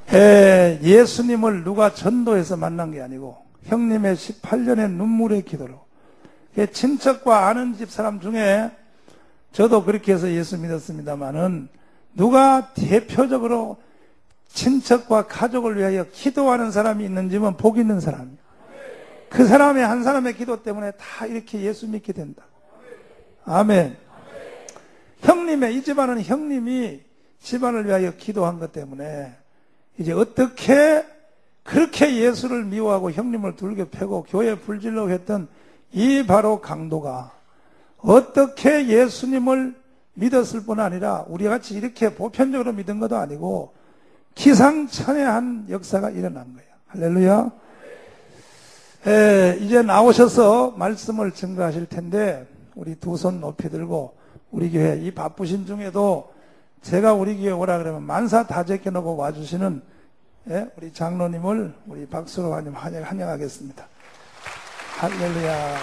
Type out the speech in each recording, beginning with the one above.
예수님을 누가 전도해서 만난 게 아니고 형님의 18년의 눈물의 기도로 친척과 아는 집 사람 중에 저도 그렇게 해서 예수 믿었습니다마는 누가 대표적으로 친척과 가족을 위하여 기도하는 사람이 있는지면 복 있는 사람이에요. 그 사람의 한 사람의 기도 때문에 다 이렇게 예수 믿게 된다. 아멘. 형님의 이 집안은 형님이 집안을 위하여 기도한 것 때문에 이제 어떻게 그렇게 예수를 미워하고 형님을 둘게 패고 교회 불질러 했던 이 바로 강도가 어떻게 예수님을 믿었을 뿐 아니라 우리같이 이렇게 보편적으로 믿은 것도 아니고 기상천외한 역사가 일어난 거예요. 할렐루야. 이제 나오셔서 말씀을 증거하실 텐데 우리 두 손 높이 들고 우리 교회 이 바쁘신 중에도 제가 우리 교회 오라 그러면 만사 다 제껴놓고 와주시는 우리 장로님을 우리 박수로 환영하겠습니다. 할렐루야.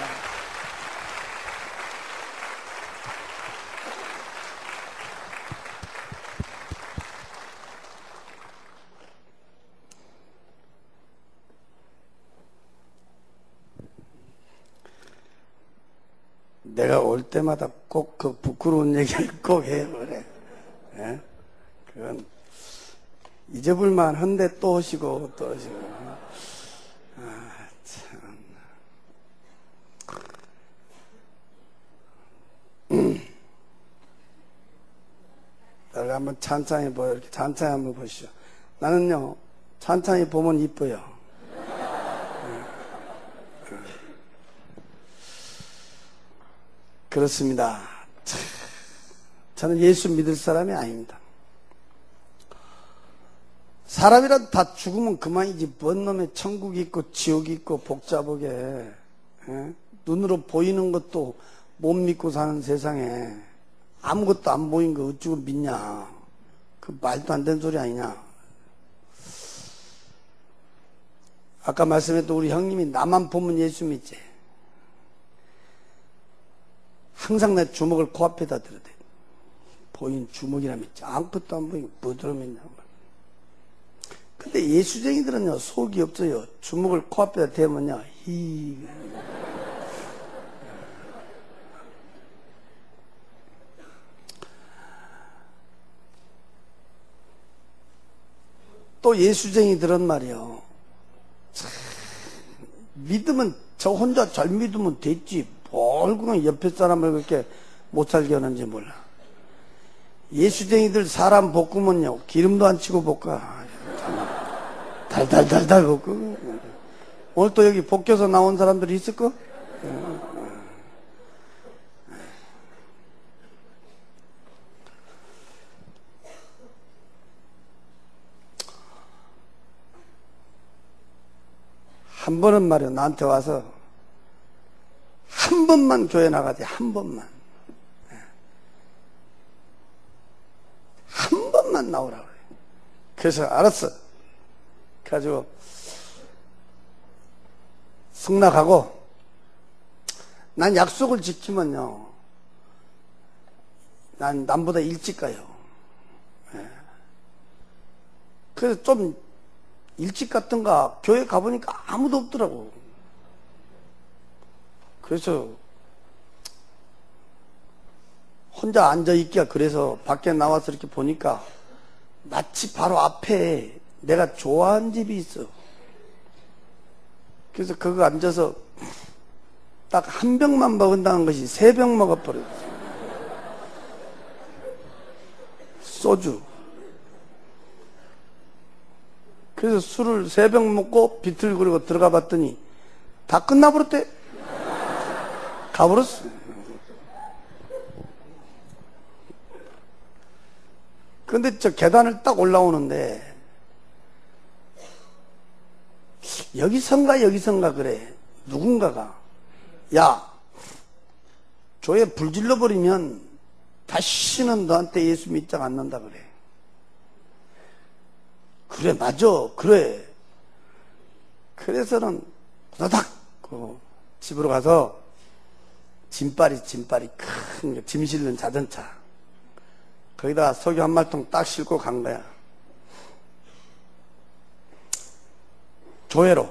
내가 올 때마다 꼭 그 부끄러운 얘기를 꼭 해요, 그래. 예? 그건 잊어볼만 한데 또 오시고, 또 오시고. 아, 참. 나를 한번 찬찬히 보여. 이렇게 찬찬히 한번 보시죠. 나는요, 찬찬히 보면 이뻐요. 그렇습니다. 저는 예수 믿을 사람이 아닙니다. 사람이라도 다 죽으면 그만이지. 뭔 놈의 천국이 있고 지옥이 있고 복잡하게 눈으로 보이는 것도 못 믿고 사는 세상에 아무것도 안 보인 거 어쩌고 믿냐. 그 말도 안 되는 소리 아니냐. 아까 말씀했던 우리 형님이 나만 보면 예수 믿지. 항상 내 주먹을 코앞에다 들어대. 보인 주먹이라 믿지. 아무것도 안 보이고 뭐들어 믿냐고. 근데 예수쟁이들은요, 속이 없어요. 주먹을 코앞에다 대면요, 또 예수쟁이들은 말이요. 믿으면 저 혼자 잘 믿으면 됐지. 뭘 그냥 옆에 사람을 그렇게 못 살게 하는지 몰라. 예수쟁이들 사람 볶으면요, 기름도 안 치고 볶아. 달달달달 볶고. 오늘 또 여기 볶여서 나온 사람들이 있을까? 한 번은 말이야, 나한테 와서 한 번만 교회 나가지, 한 번만. 한 번만 나오라고 그래. 그래서 알았어. 그래가지고 승낙하고, 난 약속을 지키면요, 난 남보다 일찍 가요. 그래서 좀 일찍 갔던가 교회 가보니까 아무도 없더라고. 그래서 혼자 앉아있기가 그래서 밖에 나와서 이렇게 보니까 마치 바로 앞에 내가 좋아하는 집이 있어. 그래서 그거 앉아서 딱 한 병만 먹은다는 것이 3병 먹어버렸어. 소주. 그래서 술을 3병 먹고 비틀거리고 들어가 봤더니 다 끝나버렸대. 가버렸어. 근데 저 계단을 딱 올라오는데 여기선가 그래. 누군가가 야, 조에 불 질러버리면 다시는 너한테 예수 믿지 않는다 그래. 그래, 맞아. 그래. 그래서는 후다닥 집으로 가서 짐바리 큰 짐 실는 자전차 거기다 석유 한 말통 딱 싣고 간 거야. 교회로.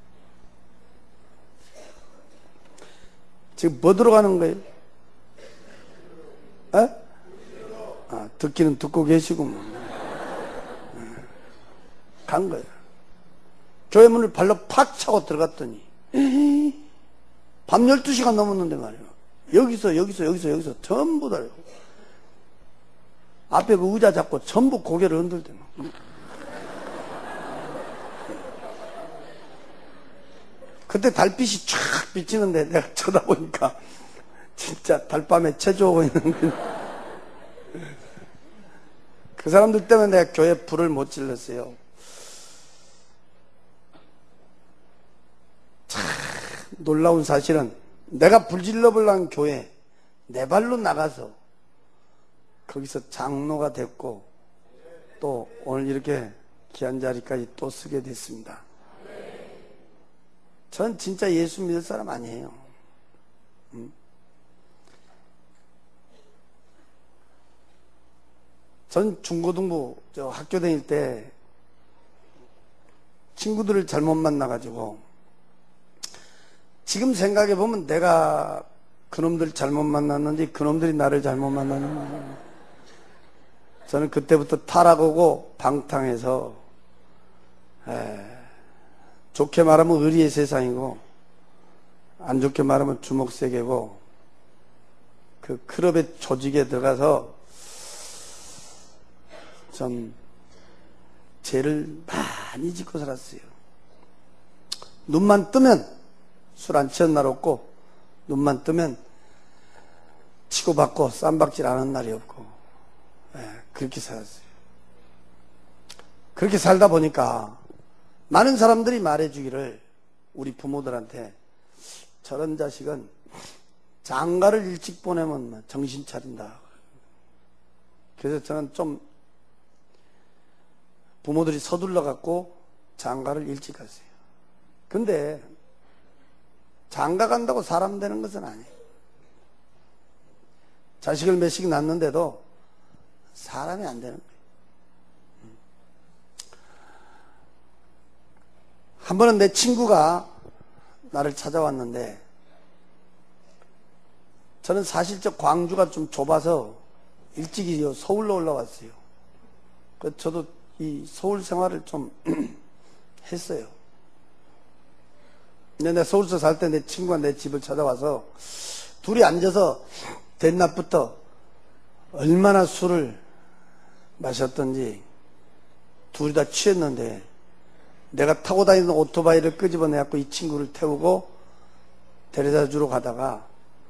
지금 뭐 들어가는 거예요? 에? 아, 듣기는 듣고 계시고 뭐. 간 거예요. 교회 문을 발로 팍 차고 들어갔더니 밤 12시가 넘었는데 말이에요. 여기서 전부 다 앞에 그 의자 잡고 전부 고개를 흔들대. 그때 달빛이 쫙 비치는데 내가 쳐다보니까 진짜 달밤에 체조하고 있는 거예요. 그 사람들 때문에 내가 교회 불을 못 질렀어요. 참 놀라운 사실은 내가 불 질러보려는 교회 내 발로 나가서 거기서 장로가 됐고 또 오늘 이렇게 귀한 자리까지 또 쓰게 됐습니다. 전 진짜 예수 믿을 사람 아니에요. 전 중고등부 학교 다닐 때 친구들을 잘못 만나가지고 지금 생각해보면 내가 그놈들 잘못 만났는지 그놈들이 나를 잘못 만났는지 저는 그때부터 타락하고 방탕해서 좋게 말하면 의리의 세상이고 안 좋게 말하면 주먹세계고 그 클럽의 조직에 들어가서 좀 죄를 많이 짓고 살았어요. 눈만 뜨면 술 안 취한 날 없고 눈만 뜨면 치고받고 쌈박질 안 하는 날이 없고 그렇게 살았어요. 그렇게 살다 보니까 많은 사람들이 말해주기를 우리 부모들한테 저런 자식은 장가를 일찍 보내면 정신 차린다. 그래서 저는 좀 부모들이 서둘러 갖고 장가를 일찍 갔어요. 근데 장가 간다고 사람 되는 것은 아니에요. 자식을 몇씩 낳는데도 사람이 안 되는 거예요. 한 번은 내 친구가 나를 찾아왔는데 저는 사실 저 광주가 좀 좁아서 일찍이 서울로 올라왔어요. 그래서 저도 이 서울 생활을 좀 했어요. 근데 내가 서울서 살 때 내 친구가 내 집을 찾아와서 둘이 앉아서 대낮부터 얼마나 술을 마셨던지 둘이 다 취했는데 내가 타고 다니는 오토바이를 끄집어내갖고 이 친구를 태우고 데려다 주러 가다가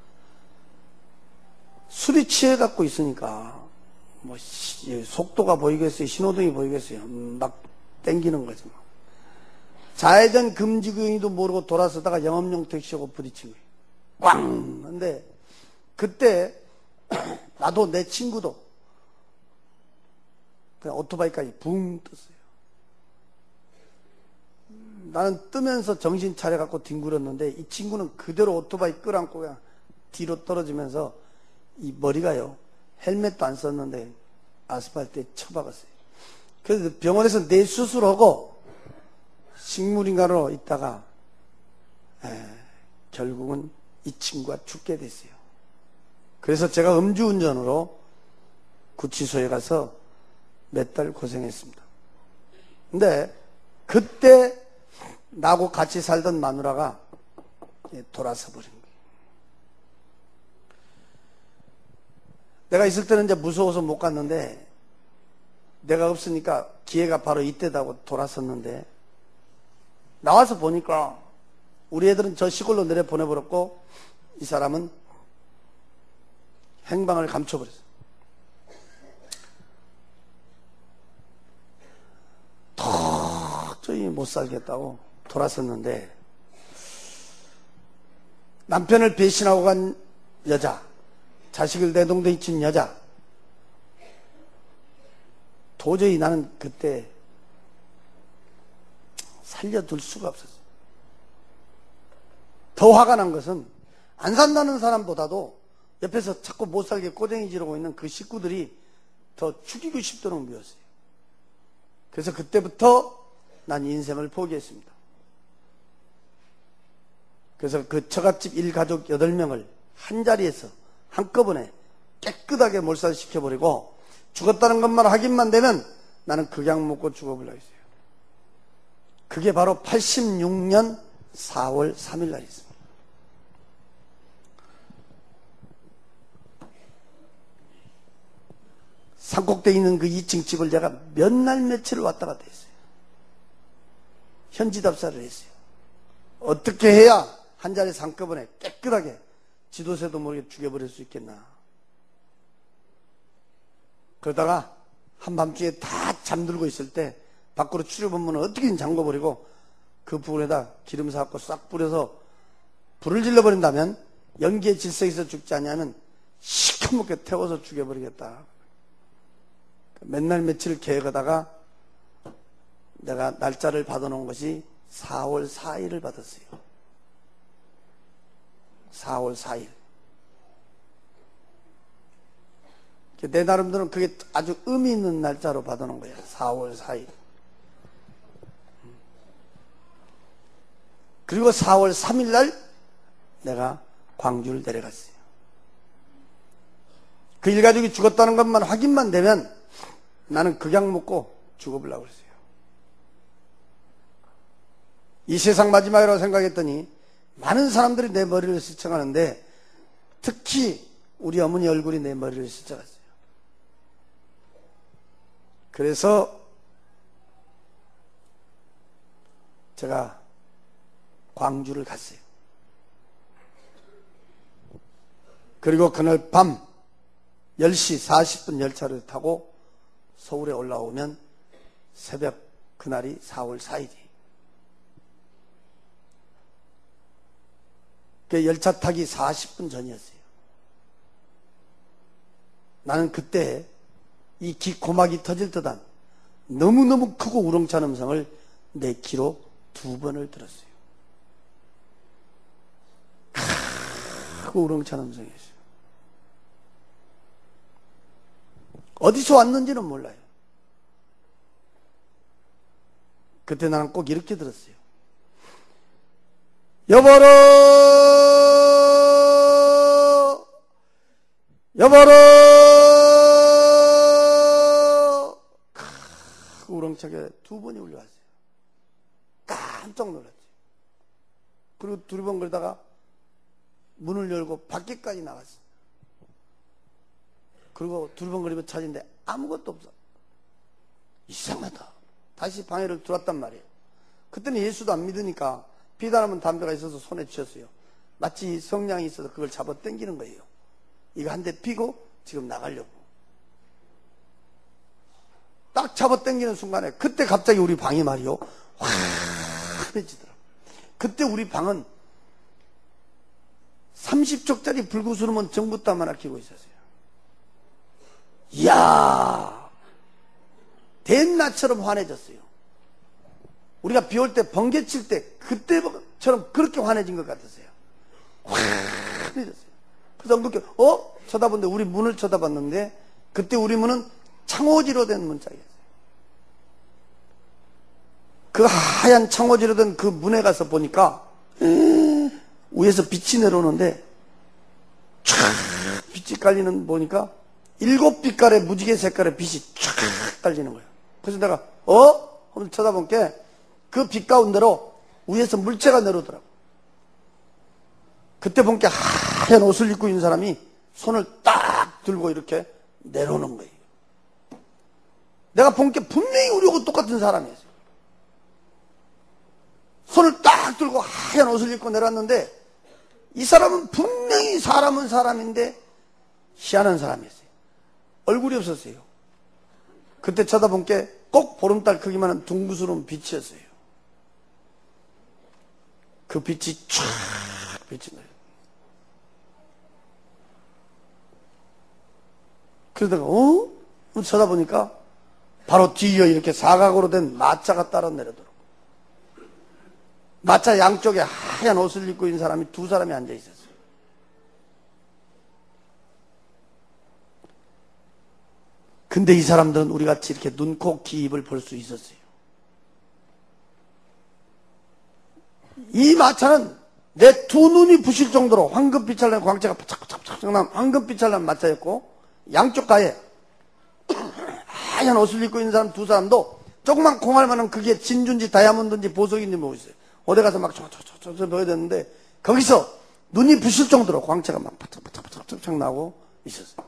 술이 취해갖고 있으니까 뭐 속도가 보이겠어요, 신호등이 보이겠어요. 막 땡기는 거지 뭐. 좌회전 금지 구역인지도 모르고 돌아서다가 영업용 택시하고 부딪힌 거예요. 꽝! 근데 그때 나도 내 친구도 그냥 오토바이까지 붕 떴어요. 나는 뜨면서 정신 차려갖고 뒹굴었는데 이 친구는 그대로 오토바이 끌어안고 그냥 뒤로 떨어지면서 이 머리가요, 헬멧도 안 썼는데 아스팔트에 쳐박았어요. 그래서 병원에서 내 수술하고 식물인간으로 있다가 결국은 이 친구가 죽게 됐어요. 그래서 제가 음주운전으로 구치소에 가서 몇 달 고생했습니다. 근데 그때 나하고 같이 살던 마누라가 돌아서 버린 거예요. 내가 있을 때는 이제 무서워서 못 갔는데 내가 없으니까 기회가 바로 이때다고 돌아섰는데 나와서 보니까 우리 애들은 저 시골로 내려 보내버렸고 이 사람은 행방을 감춰버렸어요. 도저히 못 살겠다고 돌아섰는데 남편을 배신하고 간 여자, 자식을 내동댕이 친 여자, 도저히 나는 그때 살려둘 수가 없었어요. 더 화가 난 것은 안 산다는 사람보다도 옆에서 자꾸 못 살게 꼬쟁이 지르고 있는 그 식구들이 더 죽이고 싶도록 미웠어요. 그래서 그때부터 난 인생을 포기했습니다. 그래서 그 처갓집 일가족 8명을 한 자리에서 한꺼번에 깨끗하게 몰살시켜버리고 죽었다는 것만 확인만 되면 나는 극약 먹고 죽어보려고 했어요. 그게 바로 86년 4월 3일 날 있습니다. 산꼭대기에 있는 그 2층 집을 제가 몇 날 며칠을 왔다 갔다 했어요. 현지답사를 했어요. 어떻게 해야 한 자리에서 한꺼번에 깨끗하게 지도새도 모르게 죽여버릴 수 있겠나. 그러다가 한밤중에 다 잠들고 있을 때 밖으로 출입문을 어떻게든 잠궈버리고 그 부분에다 기름 사갖고 싹 뿌려서 불을 질러버린다면 연기의 질색에서 죽지 않냐면 시커멓게 태워서 죽여버리겠다. 맨날 며칠 계획하다가 내가 날짜를 받아놓은 것이 4월 4일을 받았어요. 4월 4일. 내 나름대로는 그게 아주 의미 있는 날짜로 받아놓은 거예요. 4월 4일. 그리고 4월 3일 날 내가 광주를 내려갔어요. 그 일가족이 죽었다는 것만 확인만 되면 나는 극약 먹고 죽어보려고 그랬어요. 이 세상 마지막이라고 생각했더니 많은 사람들이 내 머리를 스쳐가는데 특히 우리 어머니 얼굴이 내 머리를 스쳐갔어요. 그래서 제가 광주를 갔어요. 그리고 그날 밤 10시 40분 열차를 타고 서울에 올라오면 새벽 그날이 4월 4일이. 그 열차 타기 40분 전이었어요. 나는 그때 이 귀 고막이 터질 듯한 너무너무 크고 우렁찬 음성을 내 귀로 2번을 들었어요. 크고 우렁찬 음성이었어요. 어디서 왔는지는 몰라요. 그때 나는 꼭 이렇게 들었어요. 여보로, 여보로, 우렁차게 2번이 울려왔어요. 깜짝 놀랐죠. 그리고 2번 그러다가 문을 열고 밖에까지 나갔어요. 그리고 2번 그리고 찾은데 아무것도 없어. 이상하다. 다시 방에를 들어왔단 말이에요. 그때는 예수도 안 믿으니까 피다라면 담배가 있어서 손에 쥐었어요. 마치 성냥이 있어서 그걸 잡아 당기는 거예요. 이거 한 대 피고 지금 나가려고. 딱 잡아 당기는 순간에 그때 갑자기 우리 방이 말이요. 환해지더라고요. 그때 우리 방은 30촉짜리 불구스름은 전부 다 하나 끼고 있었어요. 이야, 대낮처럼 환해졌어요. 우리가 비 올 때 번개 칠 때 그때처럼 그렇게 환해진 것 같았어요. 환해졌어요. 그래서 그렇게 쳐다봤는데 우리 문을 쳐다봤는데 그때 우리 문은 창호지로 된 문짝이었어요. 그 하얀 창호지로 된 그 문에 가서 보니까 위에서 빛이 내려오는데 촤 빛이 깔리는 보니까 7빛깔의 무지개 색깔의 빛이 촤 깔리는 거예요. 그래서 내가 한번 쳐다본 게 그 빛 가운데로 위에서 물체가 내려오더라고. 그때 본 게 하얀 옷을 입고 있는 사람이 손을 딱 들고 이렇게 내려오는 거예요. 내가 본 게 분명히 우리하고 똑같은 사람이었어요. 손을 딱 들고 하얀 옷을 입고 내려왔는데 이 사람은 분명히 사람은 사람인데 희한한 사람이었어요. 얼굴이 없었어요. 그때 쳐다본 게 꼭 보름달 크기만한 둥그스러운 빛이었어요. 그 빛이 촤악 비친 거예요. 그러다가 쳐다보니까 바로 뒤에 이렇게 사각으로 된 마차가 따라 내려더라고요. 마차 양쪽에 하얀 옷을 입고 있는 사람이 2사람이 앉아 있었어요. 근데 이 사람들은 우리 같이 이렇게 눈, 코, 귀, 입을 볼 수 있었어요. 이 마차는 내 두 눈이 부실 정도로 황금빛을 나는 광채가 바짝바짝 난 황금빛을 나는 마차였고, 양쪽 가에 하얀 옷을 입고 있는 사람 두 사람도 조그만 콩알만한 그게 진주인지 다이아몬드인지 보석인지 모르겠어요. 어디 가서 막 저 보여야 되는데, 거기서 눈이 부실 정도로 광채가 막 바짝바짝 나고 있었어요.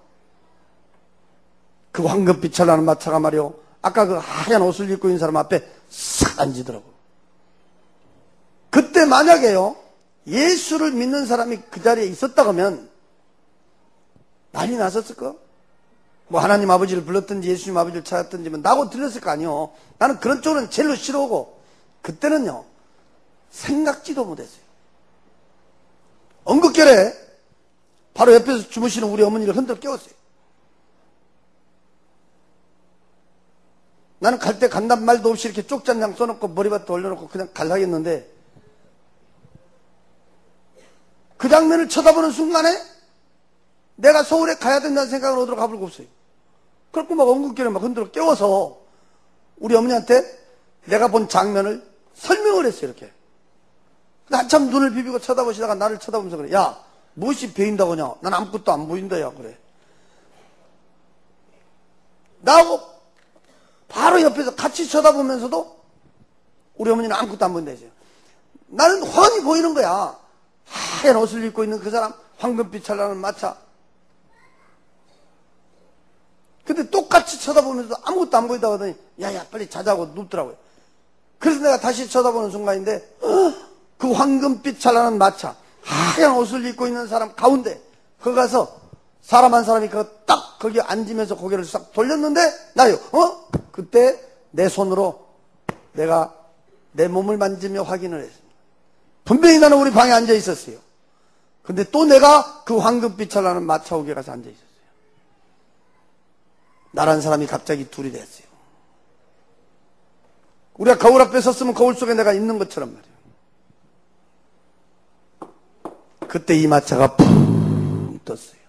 그 황금빛을 나는 마차가 말이요, 아까 그 하얀 옷을 입고 있는 사람 앞에 싹 앉으더라고요. 그때 만약에요, 예수를 믿는 사람이 그 자리에 있었다 그러면 난리 났었을까? 뭐 하나님 아버지를 불렀든지 예수님 아버지를 찾았든지 뭐 나고 들렸을 거 아니요. 나는 그런 쪽은 제일로 싫어하고, 그때는요 생각지도 못했어요. 엉극결에 바로 옆에서 주무시는 우리 어머니를 흔들어 깨웠어요. 나는 갈 때 간단 말도 없이 이렇게 쪽잔장 써놓고 머리밭에 올려놓고 그냥 갈라겠는데, 그 장면을 쳐다보는 순간에 내가 서울에 가야 된다는 생각을 어디로 가볼 거 없어요. 그렇고 막 엉극결에 막 흔들어 깨워서 우리 어머니한테 내가 본 장면을 설명을 했어요. 이렇게. 한참 눈을 비비고 쳐다보시다가 나를 쳐다보면서 그래. 야, 무엇이 보인다고 하냐? 난 아무것도 안 보인다. 야, 그래. 나하고 바로 옆에서 같이 쳐다보면서도 우리 어머니는 아무것도 안 보인다 했어요. 나는 훤히 보이는 거야. 하얀 옷을 입고 있는 그 사람, 황금빛 찰나는 마차. 근데 똑같이 쳐다보면서 아무것도 안 보인다고 하더니, 야야 빨리 자자고 눕더라고요. 그래서 내가 다시 쳐다보는 순간인데, 그 황금빛 찰나는 마차, 하얀 옷을 입고 있는 사람 가운데 거기 가서 사람 한 사람이 딱 거기 앉으면서 고개를 싹 돌렸는데 나요. 그때 내 손으로 내가 내 몸을 만지며 확인을 했습니다. 분명히 나는 우리 방에 앉아 있었어요. 근데 또 내가 그 황금빛을 나는 마차옥에 가서 앉아 있었어요. 나란 사람이 갑자기 둘이 됐어요. 우리가 거울 앞에 섰으면 거울 속에 내가 있는 것처럼 말이에요. 그때 이 마차가 푹 떴어요.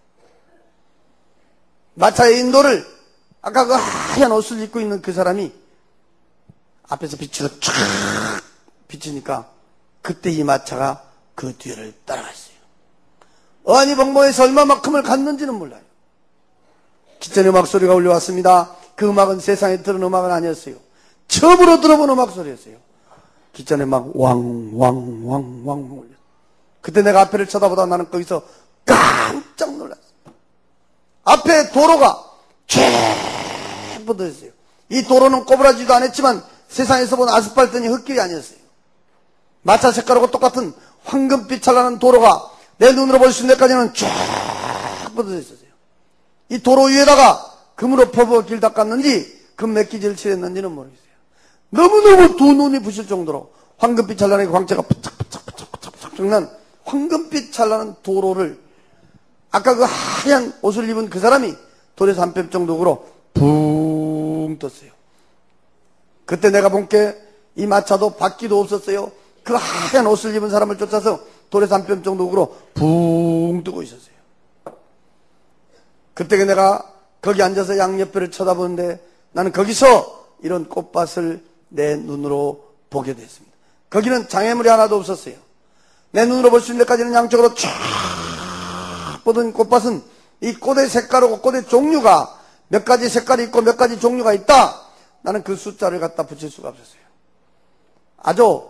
마차의 인도를 아까 그 하얀 옷을 입고 있는 그 사람이 앞에서 빛으로 쫙 비치니까 그때 이 마차가 그 뒤를 따라갔어요. 어안이 벙벙해서 얼마만큼을 갔는지는 몰라요. 기존의 음악 소리가 울려왔습니다. 그 음악은 세상에 들은 음악은 아니었어요. 처음으로 들어본 음악 소리였어요. 기존에 막 왕왕왕왕왕 울렸어요. 그때 내가 앞에를 쳐다보다 나는 거기서 깜짝 놀랐어요. 앞에 도로가 쫙 뻗어있어요. 이 도로는 꼬부라지도 않았지만 세상에서 본 아스팔트니 흙길이 아니었어요. 마차 색깔하고 똑같은 황금빛 찰나는 도로가 내 눈으로 볼 수 있는 데까지는 쫙 뻗어져 있었어요. 이 도로 위에다가 금으로 퍼부어 길 닦았는지 금 메기지를 칠했는지는 모르겠어요. 너무너무 두 눈이 부실 정도로 황금빛 찰나는 광채가 푸짝푸짝푸짝푸짝 난 황금빛 찰나는 도로를 아까 그 하얀 옷을 입은 그 사람이 돌에서 한 뼘 정도로 붕 떴어요. 그때 내가 본 게 이 마차도 바퀴도 없었어요. 그 하얀 옷을 입은 사람을 쫓아서 돌에서 한 뼘 정도로 붕 뜨고 있었어요. 그때 내가 거기 앉아서 양옆에를 쳐다보는데 나는 거기서 이런 꽃밭을 내 눈으로 보게 됐습니다. 거기는 장애물이 하나도 없었어요. 내 눈으로 볼 수 있는 데까지는 양쪽으로 쫙 뻗은 꽃밭은 이 꽃의 색깔하고 꽃의 종류가 몇 가지 색깔이 있고 몇 가지 종류가 있다. 나는 그 숫자를 갖다 붙일 수가 없었어요. 아주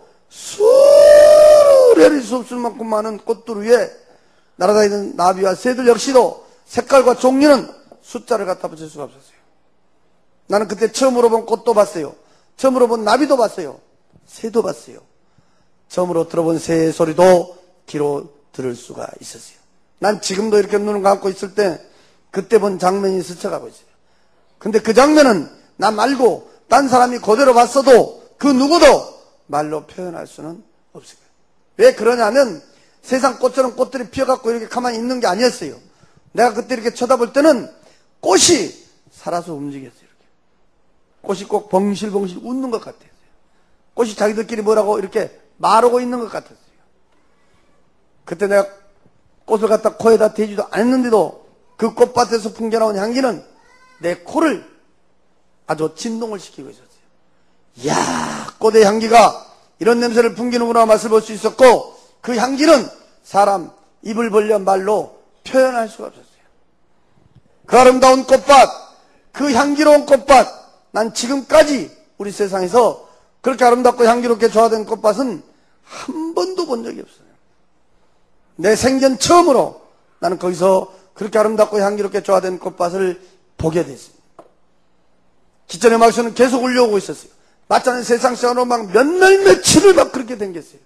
수레를 수 없을 만큼 많은 꽃들 위에 날아다니는 나비와 새들 역시도 색깔과 종류는 숫자를 갖다 붙일 수가 없었어요. 나는 그때 처음으로 본 꽃도 봤어요. 처음으로 본 나비도 봤어요. 새도 봤어요. 처음으로 들어본 새의 소리도 귀로 들을 수가 있었어요. 난 지금도 이렇게 눈을 감고 있을 때 그때 본 장면이 스쳐가고 있어요. 근데 그 장면은 나 말고 딴 사람이 그대로 봤어도 그 누구도 말로 표현할 수는 없어요. 왜 그러냐면 세상 꽃처럼 꽃들이 피어갖고 이렇게 가만히 있는 게 아니었어요. 내가 그때 이렇게 쳐다볼 때는 꽃이 살아서 움직였어요. 이렇게. 꽃이 꼭 벙실벙실 웃는 것 같았어요. 꽃이 자기들끼리 뭐라고 이렇게 말하고 있는 것 같았어요. 그때 내가 꽃을 갖다 코에다 대지도 않았는데도 그 꽃밭에서 풍겨나온 향기는 내 코를 아주 진동을 시키고 있었어요. 이야, 꽃의 향기가 이런 냄새를 풍기는구나 맛을 볼 수 있었고 그 향기는 사람 입을 벌려 말로 표현할 수가 없었어요. 그 아름다운 꽃밭, 그 향기로운 꽃밭, 난 지금까지 우리 세상에서 그렇게 아름답고 향기롭게 조화된 꽃밭은 한 번도 본 적이 없어요. 내 생전 처음으로 나는 거기서 그렇게 아름답고 향기롭게 조화된 꽃밭을 보게 됐습니다. 기전의 마술은 계속 울려오고 있었어요. 마찬가지 세상 시간으로 막 몇 날 며칠을 막 그렇게 댕겼어요.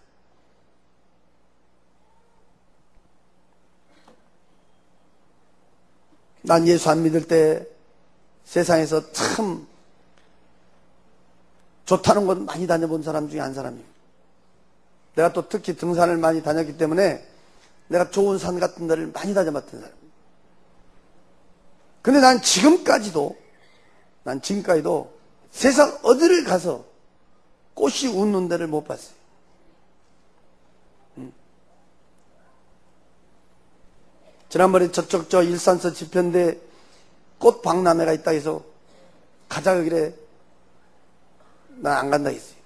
난 예수 안 믿을 때 세상에서 참 좋다는 곳 많이 다녀본 사람 중에 한 사람이에요. 내가 또 특히 등산을 많이 다녔기 때문에 내가 좋은 산 같은 데를 많이 다녀봤던 사람이에요. 근데 난 지금까지도 세상 어디를 가서 꽃이 웃는 데를 못 봤어요. 지난번에 저쪽 일산서 지편대 꽃 박람회가 있다 해서 가자 그래. 난 안 간다 했어요.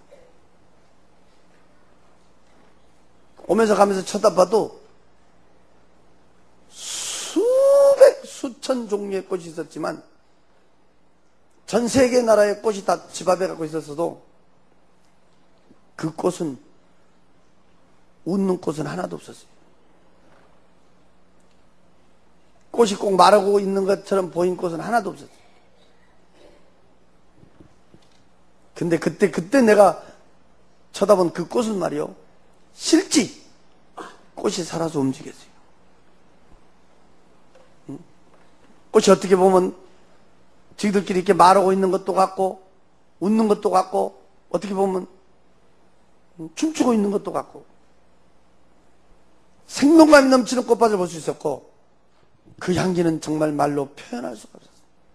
오면서 가면서 쳐다봐도 수천 종류의 꽃이 있었지만 전 세계 나라의 꽃이 다 집 앞에 갖고 있었어도 그 꽃은 웃는 꽃은 하나도 없었어요. 꽃이 꼭 마르고 있는 것처럼 보인 꽃은 하나도 없었어요. 근데 그때 내가 쳐다본 그 꽃은 말이요, 실제 꽃이 살아서 움직였어요. 꽃이 어떻게 보면 지들끼리 이렇게 말하고 있는 것도 같고 웃는 것도 같고 어떻게 보면 춤추고 있는 것도 같고 생동감이 넘치는 꽃밭을 볼 수 있었고 그 향기는 정말 말로 표현할 수가 없었어요.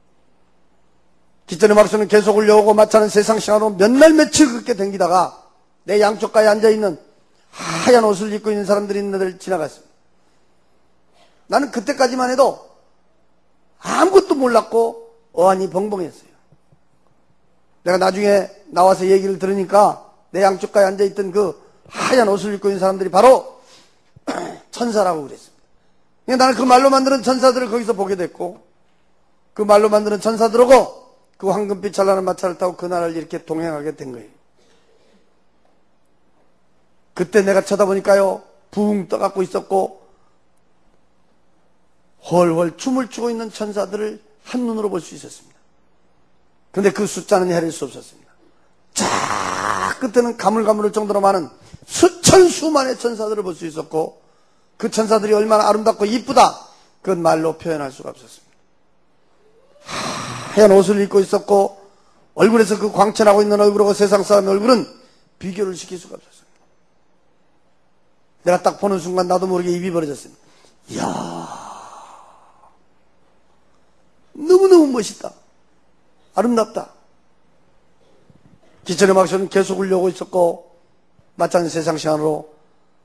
기전의 막수는 계속 울려오고 마차는 세상 시간으로 몇 날 며칠 그렇게 댕기다가 내 양쪽 가에 앉아있는 하얀 옷을 입고 있는 사람들이 있는 데를 지나갔습니다. 나는 그때까지만 해도 아무것도 몰랐고 어안이 벙벙했어요. 내가 나중에 나와서 얘기를 들으니까 내 양쪽 가에 앉아있던 그 하얀 옷을 입고 있는 사람들이 바로 천사라고 그랬습니다. 나는 그 말로 만드는 천사들을 거기서 보게 됐고 그 말로 만드는 천사들하고 그 황금빛 찬란한 마차를 타고 그 나라를 이렇게 동행하게 된 거예요. 그때 내가 쳐다보니까요, 붕 떠갖고 있었고 훨훨 춤을 추고 있는 천사들을 한눈으로 볼 수 있었습니다. 그런데 그 숫자는 헤아릴 수 없었습니다. 자, 끝에는 가물가물할 정도로 많은 수천 수만의 천사들을 볼 수 있었고 그 천사들이 얼마나 아름답고 이쁘다, 그건 말로 표현할 수가 없었습니다. 하얀 옷을 입고 있었고 얼굴에서 그 광채나고 있는 얼굴하고 세상 사람의 얼굴은 비교를 시킬 수가 없었습니다. 내가 딱 보는 순간 나도 모르게 입이 벌어졌습니다. 이야, 너무너무 멋있다. 아름답다. 기천의 막소는 계속 울려오고 있었고 마찬가지 세상 시간으로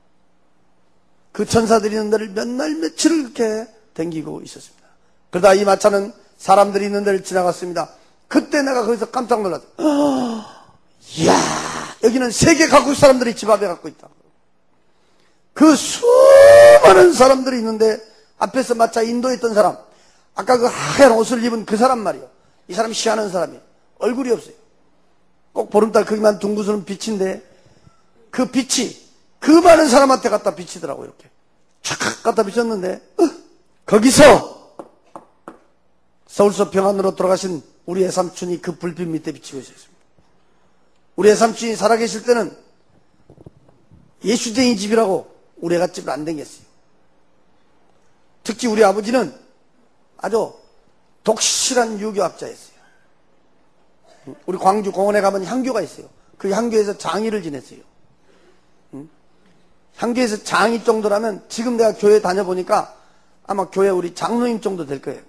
그 천사들이 있는 데를 몇 날 며칠을 그렇게 댕기고 있었습니다. 그러다 이 마차는 사람들이 있는 데를 지나갔습니다. 그때 내가 거기서 깜짝 놀랐어요. 이야, 여기는 세계 각국 사람들이 집 앞에 갖고 있다. 그 수많은 사람들이 있는데 앞에서 마차 인도에 있던 사람, 아까 그 하얀 옷을 입은 그 사람 말이요, 이 사람 희한한 사람이에요. 얼굴이 없어요. 꼭 보름달 크기만 둥그스는 빛인데 그 빛이 그 많은 사람한테 갖다 비치더라고요. 이렇게 촥 갖다 비쳤는데 거기서 서울서 평안으로 돌아가신 우리 애삼촌이 그 불빛 밑에 비치고 있었습니다. 우리 애삼촌이 살아계실 때는 예수쟁이 집이라고 우리 애가 집을 안 댕겼어요. 특히 우리 아버지는 아주 독실한 유교학자였어요. 우리 광주 공원에 가면 향교가 있어요. 그 향교에서 장의를 지냈어요. 향교에서 장의 정도라면 지금 내가 교회 다녀보니까 아마 교회 우리 장로님 정도 될 거예요.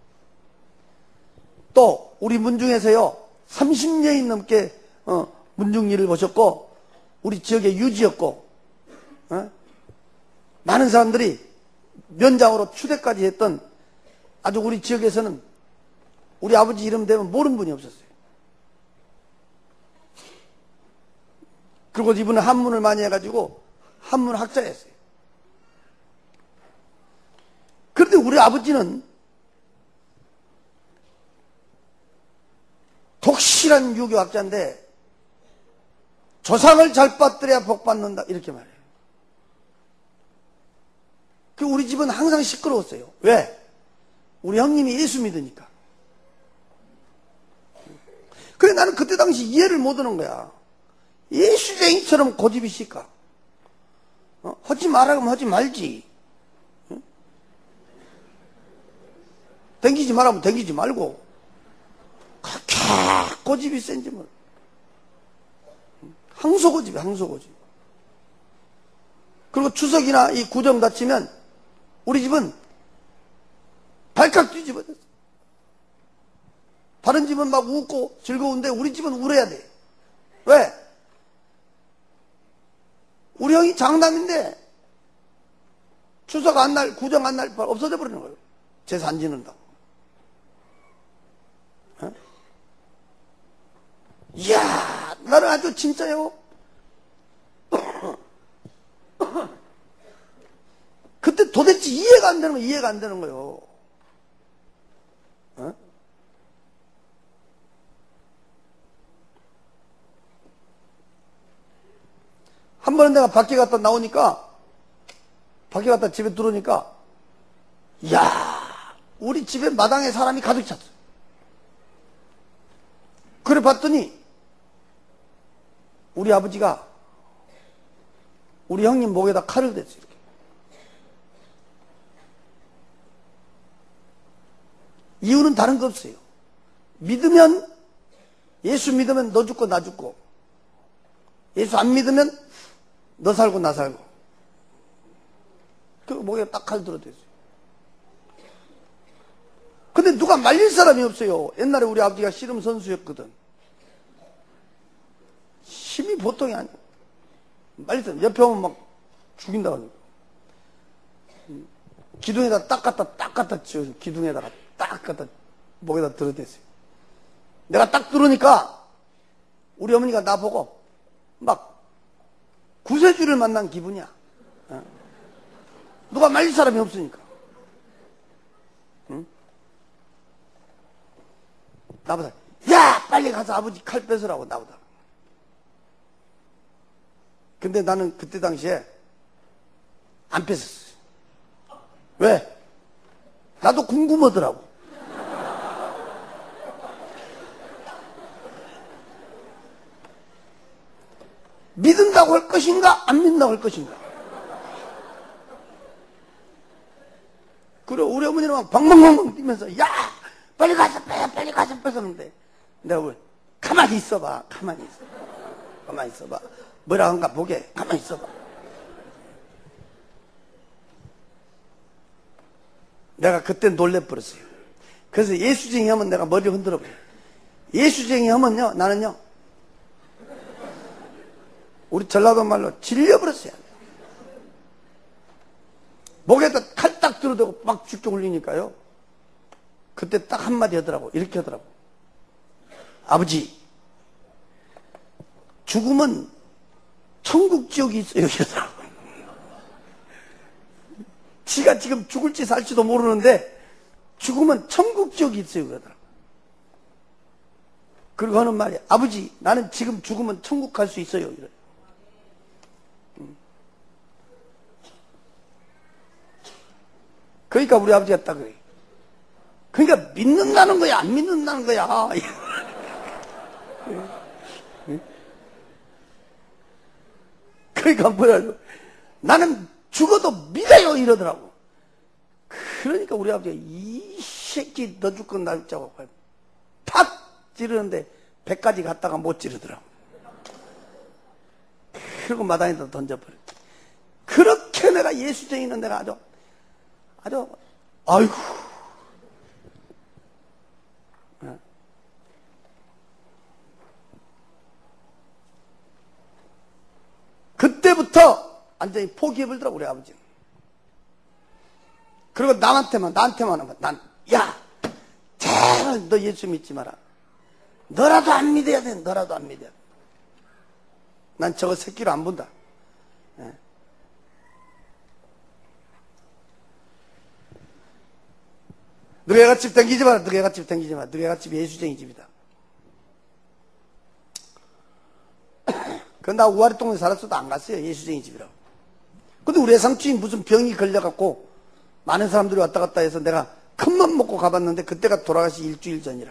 또 우리 문중에서요 30년이 넘게 문중 일을 보셨고 우리 지역의 유지였고 많은 사람들이 면장으로 추대까지 했던 아주 우리 지역에서는 우리 아버지 이름 되면 모르는 분이 없었어요. 그리고 이분은 한문을 많이 해가지고 한문 학자였어요. 그런데 우리 아버지는 독실한 유교학자인데 조상을 잘 받들여야 복 받는다 이렇게 말해요. 그 우리 집은 항상 시끄러웠어요. 왜? 우리 형님이 예수 믿으니까. 그래 나는 그때 당시 이해를 못 하는 거야. 예수쟁이처럼 고집이 실까? 하지 말라고 하면 하지 말지. 댕기지 말라면 댕기지 말고. 그렇게 고집이 센지 뭘. 항소고집이 항소고집. 그리고 추석이나 이 구정 다치면 우리 집은 발칵 뒤집어졌어. 다른 집은 막 웃고 즐거운데 우리 집은 울어야 돼. 왜? 우리 형이 장남인데 추석 안 날, 구정 안 날 없어져 버리는 거예요. 재산 지는다고. 어? 이야, 나는 아주 진짜요. 그때 도대체 이해가 안 되는 거예요. 이해가 안 되는 거예요. 어? 한 번은 내가 밖에 갔다 나오니까, 밖에 갔다 집에 들어오니까, 이야, 우리 집에 마당에 사람이 가득 찼어. 그래 봤더니, 우리 아버지가 우리 형님 목에다 칼을 댔어요. 이렇게. 이유는 다른 거 없어요. 믿으면, 예수 믿으면 너 죽고 나 죽고, 예수 안 믿으면 너 살고 나 살고. 그 목에 딱 칼 들어댔어요. 근데 누가 말릴 사람이 없어요. 옛날에 우리 아버지가 씨름 선수였거든. 힘이 보통이 아니에요. 말릴 사람 옆에 오면 막 죽인다고 하니까. 기둥에다 딱 갖다 지어서 기둥에다가 딱 갖다 목에다 들어댔어요. 내가 딱 들어오니까 우리 어머니가 나보고 막 구세주를 만난 기분이야. 누가 말릴 사람이 없으니까. 응? 나보다 야 빨리 가서 아버지 칼 뺏으라고 나보다. 근데 나는 그때 당시에 안 뺏었어요. 왜? 나도 궁금하더라고. 믿는다고 할 것인가 안 믿는다고 할 것인가. 그리고 우리 어머니는 막 방방방방 뛰면서 야 빨리 가서 빼 빨리 가서 뺏었는데 내가 왜 가만히 있어봐 가만히 있어 가만히 있어봐 뭐라 한가 보게 가만히 있어봐. 내가 그때 놀래버렸어요. 그래서 예수쟁이 하면 내가 머리를 흔들어 버려요. 예수쟁이 하면요 나는요 우리 전라도 말로 질려버렸어요. 목에다 칼 딱 들어대고 막 쭉쭉 흘리니까요. 그때 딱 한마디 하더라고. 이렇게 하더라고. 아버지, 죽음은 천국 지옥이 있어요. 이러더라고. 지가 지금 죽을지 살지도 모르는데 죽음은 천국 지옥이 있어요. 그러더라고. 그리고 하는 말이 아버지, 나는 지금 죽으면 천국 갈 수 있어요. 이래. 그러니까 우리 아버지가 딱 그래. 그러니까 믿는다는 거야, 안 믿는다는 거야. 그러니까 뭐야, 나는 죽어도 믿어요 이러더라고. 그러니까 우리 아버지가 이 새끼 너 죽고 나 죽자고 팍 찌르는데 배까지 갔다가 못 찌르더라고. 그리고 마당에다 던져버려. 그렇게 내가 예수쟁이는 내가 아주 아이고 그때부터 완전히 포기해버리더라고 우리 아버지는. 그리고 나한테만 하면 난 야 제발 너 예수 믿지 마라. 너라도 안 믿어야 돼. 너라도 안 믿어야 돼. 난 저거 새끼로 안 본다. 너희 애가집 댕기지 마라. 너희 애가집 댕기지 마라. 너희 애가집 예수쟁이 집이다. 나 우아리 동네 살았어도 안 갔어요. 예수쟁이 집이라고. 근데 우리 애삼촌이 무슨 병이 걸려갖고 많은 사람들이 왔다 갔다 해서 내가 큰맘 먹고 가봤는데 그때가 돌아가시 일주일 전이라.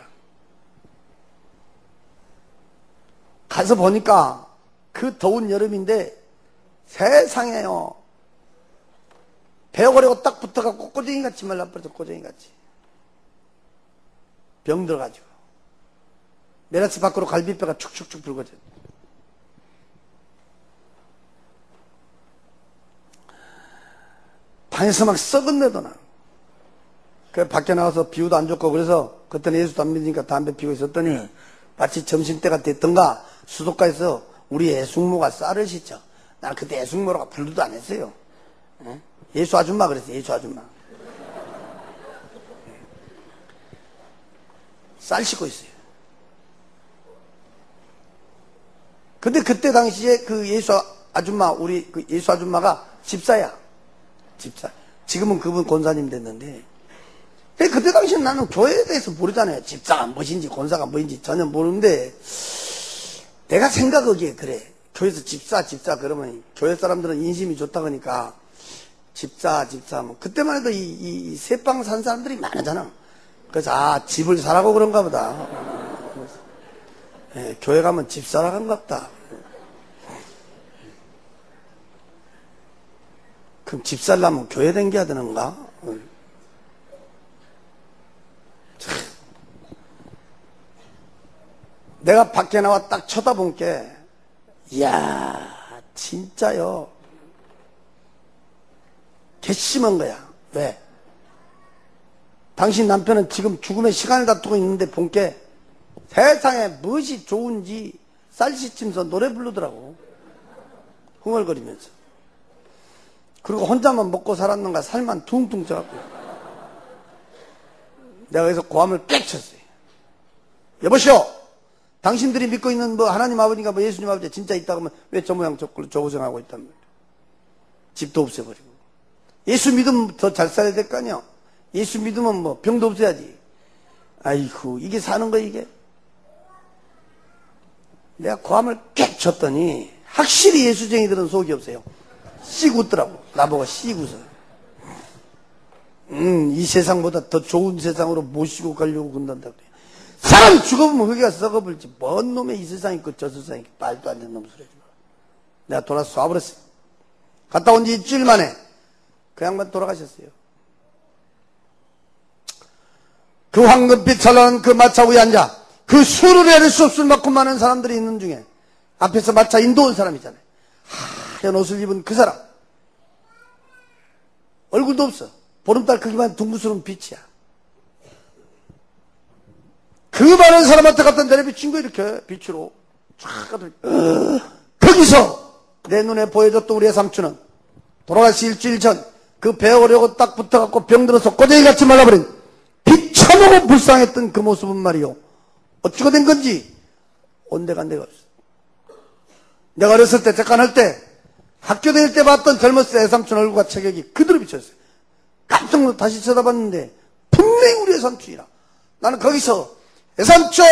가서 보니까 그 더운 여름인데 세상에요. 배어거리고 딱 붙어갖고 꼬쟁이같이 말라버려서 꼬쟁이같이. 병 들어가지고. 메라스 밖으로 갈비뼈가 축축축 붉어져. 방에서 막 썩은 내도 나. 그 밖에 나와서 비유도 안 좋고 그래서 그때는 예수도 안 믿으니까 담배 피우고 있었더니 마치 점심때가 됐던가 수도가에서 우리 애숙모가 쌀을 씻죠. 나는 그때 애숙모라고 부르도 안 했어요. 예수 아줌마 그랬어요. 예수 아줌마. 쌀 씻고 있어요. 근데 그때 당시에 그 예수 아줌마, 우리 그 예수 아줌마가 집사야. 집사. 지금은 그분 권사님 됐는데. 그때 당시엔 나는 교회에 대해서 모르잖아요. 집사가 무엇인지 권사가 뭐인지 전혀 모르는데 내가 생각하기에 그래. 교회에서 집사 그러면 교회 사람들은 인심이 좋다 그러니까 집사 뭐 그때만 해도 이 새빵 산 사람들이 많았잖아. 그래서 집을 사라고 그런가 보다. 예, 교회 가면 집 사라 간가 보다. 그럼 집 살려면 교회 댕겨야 되는가? 내가 밖에 나와 딱 쳐다본 게, 이야, 진짜요. 괘씸한 거야. 왜? 당신 남편은 지금 죽음의 시간을 다투고 있는데 본 게 세상에 무엇이 좋은지 쌀 씻으면서 노래 부르더라고. 흥얼거리면서. 그리고 혼자만 먹고 살았는가 살만 퉁퉁 쪄갖고. 내가 그래서 고함을 빽 쳤어요. 여보시오! 당신들이 믿고 있는 뭐 하나님 아버지가 뭐 예수님 아버지 진짜 있다고 하면 왜 저 모양 저 고생하고 있단 말이야. 집도 없애버리고. 예수 믿으면 더 잘 살아야 될 거 아니야. 예수 믿으면 뭐 병도 없애야지. 아이고 이게 사는 거야 이게. 내가 고함을 꽥 쳤더니 확실히 예수쟁이들은 속이 없어요. 씩 웃더라고. 나보고 씩 웃어. 이 세상보다 더 좋은 세상으로 모시고 가려고 그런단다 그래. 사람이 죽어보면 흙이가 썩어버리지. 뭔 놈의 이 세상 있고 저 세상 있고 말도 안 되는 놈 소리 하지 마. 내가 돌아서 쏴버렸어. 갔다 온 지 일주일 만에 그 양반 돌아가셨어요. 그 황금빛 찬란한 그 마차 위에 앉아 그 수를 헤를 수 없을 만큼 많은 사람들이 있는 중에 앞에서 마차 인도 온 사람이잖아요. 하얀 옷을 입은 그 사람. 얼굴도 없어. 보름달 크기만 둥그스러운 빛이야. 그 많은 사람한테 갖다 내려비친 거 이렇게 빛으로 쫙 가득. 거기서 내 눈에 보여줬던 우리의 삼촌은 돌아가시 일주일 전 그 배우려고 딱 붙어갖고 병들어서 꼬쟁이같이 말라버린 비참하고 불쌍했던 그 모습은 말이요. 어찌가 된 건지 온데간데가 없어. 내가 어렸을 때 잠깐 때 학교 다닐 때 봤던 젊었을 때 애삼촌 얼굴과 체격이 그대로 비쳤어요. 깜짝 놀라 다시 쳐다봤는데 분명히 우리 애삼촌이라. 나는 거기서 애삼촌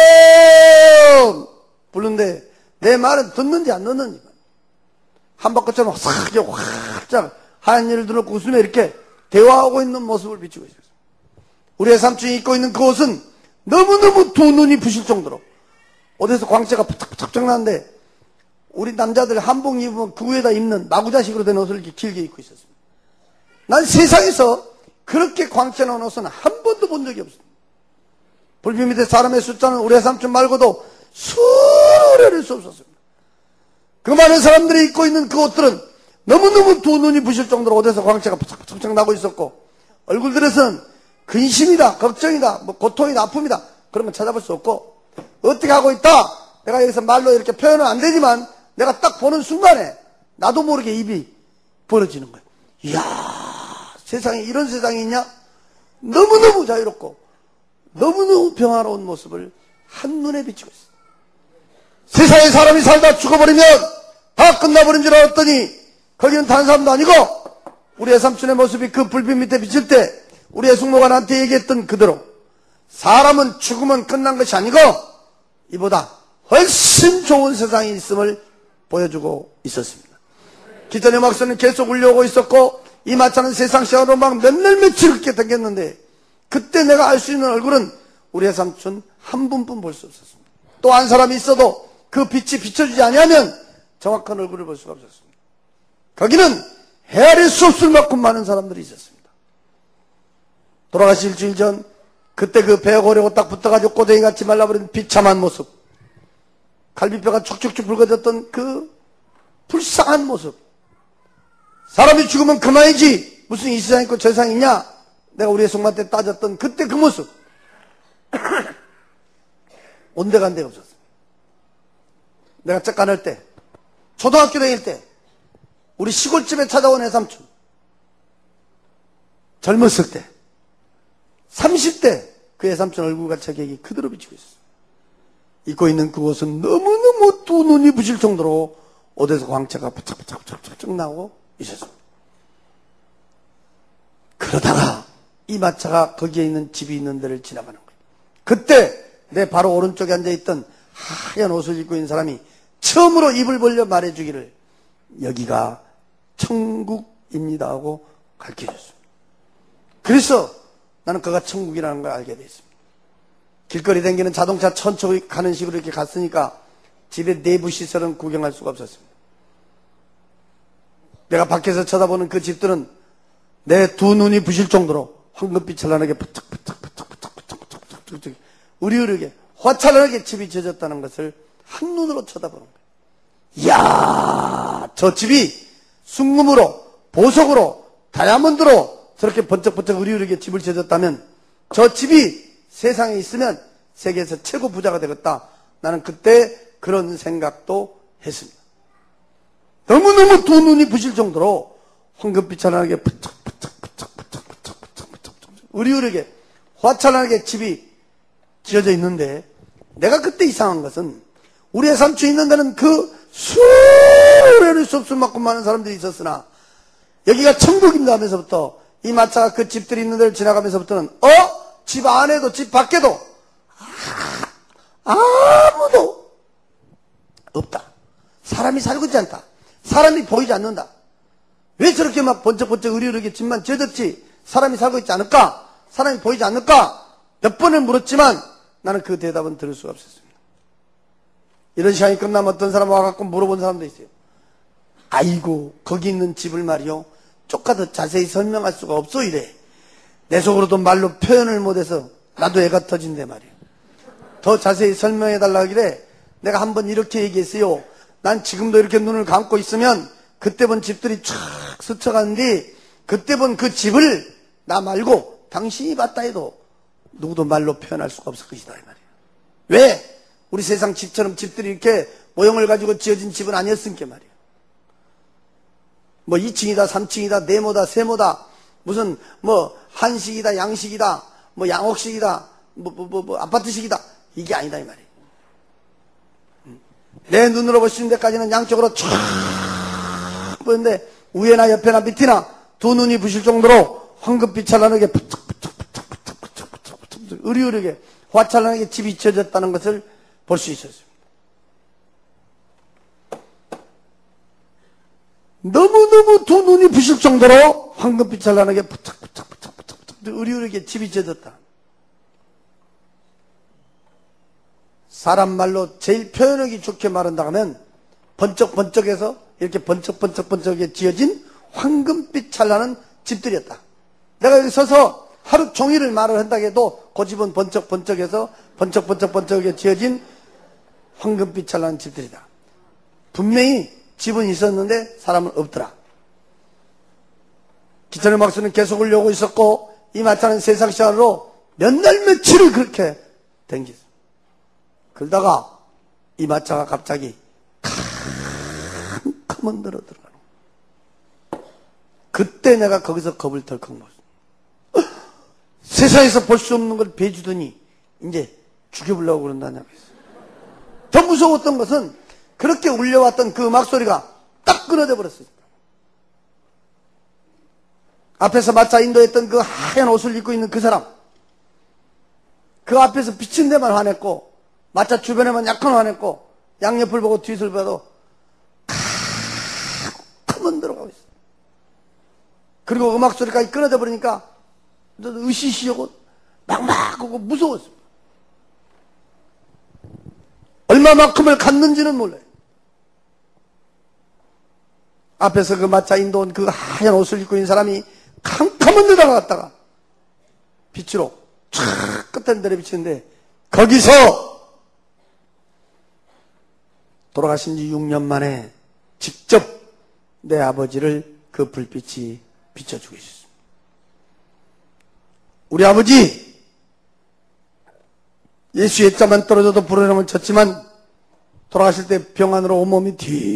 부르는데 내 말은 듣는지 안 듣는지 한바퀴처럼 확 하얀 일을 들어놓고 웃으며 이렇게 대화하고 있는 모습을 비추고 있었어요. 우리 애삼촌이 입고 있는 그 옷은 너무너무 두 눈이 부실 정도로 어디서 광채가 푸탁푸탁 나는데 우리 남자들 한복 입으면 그 위에다 입는 마구자식으로 된 옷을 이렇게 길게 입고 있었습니다. 난 세상에서 그렇게 광채 나는 옷은 한 번도 본 적이 없습니다. 불빛 밑에 사람의 숫자는 우리 애삼촌 말고도 수레를 수 없었습니다. 그 많은 사람들이 입고 있는 그 옷들은 너무너무 두 눈이 부실 정도로 어디서 광채가 푸착푸착 나고 있었고 얼굴들에서는 근심이다, 걱정이다, 뭐 고통이다, 아픔이다 그런 건 찾아볼 수 없고 어떻게 하고 있다 내가 여기서 말로 이렇게 표현은 안 되지만 내가 딱 보는 순간에 나도 모르게 입이 벌어지는 거예요. 이야 세상에 이런 세상이 있냐? 너무너무 자유롭고 너무너무 평화로운 모습을 한눈에 비추고 있어요. 세상에 사람이 살다 죽어버리면 다 끝나버린 줄 알았더니 거기는 다른 사람도 아니고 우리 애삼촌의 모습이 그 불빛 밑에 비칠 때 우리 애숙모가 나한테 얘기했던 그대로 사람은 죽으면 끝난 것이 아니고 이보다 훨씬 좋은 세상이 있음을 보여주고 있었습니다. 기존의 막선은 계속 울려오고 있었고 이 마차는 세상 시간으로 막 몇 날 며칠 그렇게 당겼는데 그때 내가 알 수 있는 얼굴은 우리 외삼촌 한 분뿐 볼 수 없었습니다. 또 한 사람이 있어도 그 빛이 비춰주지 아니하면 정확한 얼굴을 볼 수가 없었습니다. 거기는 헤아릴 수 없을 만큼 많은 사람들이 있었습니다. 돌아가시 일주일 전 그때 그 배가 고려고 딱 붙어가지고 꼬쟁이같이 말라버린 비참한 모습, 갈비뼈가 축축축 붉어졌던 그 불쌍한 모습, 사람이 죽으면 그만이지 무슨 이 세상 있고 저 세상 있냐, 내가 우리 애숙모한테 따졌던 그때 그 모습 온데간데가 없었어요. 내가 짝간할 때, 초등학교 다닐 때 우리 시골집에 찾아온 애삼촌, 젊었을 때 30대 그 애삼촌 얼굴과 자격이 그대로 비치고 있었어요. 입고 있는 그 옷은 너무너무 두 눈이 부실 정도로 옷에서 광채가 부착 나오고 있었습니다. 그러다가 이 마차가 거기에 있는 집이 있는 데를 지나가는 거예요. 그때 내 바로 오른쪽에 앉아있던 하얀 옷을 입고 있는 사람이 처음으로 입을 벌려 말해주기를 여기가 천국입니다 하고 가르쳐줬습니다. 그래서 나는 그가 천국이라는 걸 알게 됐습니다. 길거리 다니는 자동차 천천히 가는 식으로 이렇게 갔으니까 집의 내부 시설은 구경할 수가 없었습니다. 내가 밖에서 쳐다보는 그 집들은 내 두 눈이 부실 정도로 황금빛 찬란하게 부탁 으리으르게 화찬하게 집이 젖었다는 것을 한눈으로 쳐다보는 거예요. 이야, 저 집이 순금으로, 보석으로, 다이아몬드로 저렇게 번쩍번쩍 으리으르게 집을 젖었다면 저 집이 세상에 있으면 세계에서 최고 부자가 되겠다. 나는 그때 그런 생각도 했습니다. 너무너무 두 눈이 부실 정도로 황금빛 찬란하게 으리으르게 화찬하게 집이 지어져 있는데 내가 그때 이상한 것은 우리 애삼촌이 있는 데는 그 수레를 수 없을 만큼 많은 사람들이 있었으나 여기가 천국입니다 하면서부터 이 마차가 그 집들이 있는 데를 지나가면서부터는 집 안에도 집 밖에도 아무도 없다. 사람이 살고 있지 않다. 사람이 보이지 않는다. 왜 저렇게 막 번쩍번쩍 으리으르게 집만 젖었지 사람이 살고 있지 않을까? 사람이 보이지 않을까? 몇 번을 물었지만 나는 그 대답은 들을 수가 없었습니다. 이런 시간이 끝나면 어떤 사람 와갖고 물어본 사람도 있어요. 아이고 거기 있는 집을 말이요 조금 더 자세히 설명할 수가 없어 이래. 내 속으로도 말로 표현을 못해서 나도 애가 터진대 말이에요. 더 자세히 설명해달라 하길래 내가 한번 이렇게 얘기했어요. 난 지금도 이렇게 눈을 감고 있으면 그때 본 집들이 쫙 스쳐가는데 그때 본 그 집을 나 말고 당신이 봤다 해도 누구도 말로 표현할 수가 없을 것이다 이 말이에요. 왜? 우리 세상 집처럼 집들이 이렇게 모형을 가지고 지어진 집은 아니었으니까 말이에요. 뭐 2층이다 3층이다 네모다 세모다 무슨 뭐 한식이다 양식이다 뭐 양옥식이다 뭐 아파트식이다 이게 아니다 이 말이에요. 내 눈으로 볼 수 있는 데까지는 양쪽으로 쫙 보이는데 위에나 옆에나 밑이나 두 눈이 부실 정도로 황금빛 찬란하게 으리으르게 화찬란하게 집이 지어졌다는 것을 볼 수 있었습니다. 너무너무 두 눈이 부실 정도로 황금빛 찬란하게 으리으르게 집이 지어졌다. 사람 말로 제일 표현하기 좋게 말한다 하면 번쩍번쩍해서 이렇게 번쩍번쩍번쩍하게 지어진 황금빛 찬란한 집들이었다. 내가 여기 서서 하루 종일을 말을 한다고 해도 그 집은 번쩍번쩍해서 번쩍번쩍번쩍하게 지어진 황금빛 찬란한 집들이다. 분명히 집은 있었는데 사람은 없더라. 기천의 막수는 계속 울려오고 있었고 이 마차는 세상 시간으로 몇 날 며칠을 그렇게 댕겼어. 그러다가 이 마차가 갑자기 캄캄한 데로 들어가는 거야. 그때 내가 거기서 겁을 덜컥 먹었어. 세상에서 볼 수 없는 걸 베주더니 이제 죽여보려고 그런다냐고 했어. 더 무서웠던 것은 그렇게 울려왔던 그 음악 소리가 딱 끊어져 버렸어요. 앞에서 마차 인도했던 그 하얀 옷을 입고 있는 그 사람, 그 앞에서 비친 데만 화냈고 마차 주변에만 약간 화냈고 양옆을 보고 뒤를 봐도 가만 들어가고 있어. 그리고 음악 소리까지 끊어져 버리니까 으시시하고 막막하고 무서웠습니다. 얼마만큼을 갔는지는 몰라요. 앞에서 그 마차 인도온 그 하얀 옷을 입고 있는 사람이 캄캄한 데다 갔다가 빛으로 촥 끝에 내려 비치는데 거기서 돌아가신 지 6년 만에 직접 내 아버지를 그 불빛이 비춰주고 있었습니다. 우리 아버지 예수의 자만 떨어져도 불어나면 쳤지만 돌아가실 때 병안으로 온몸이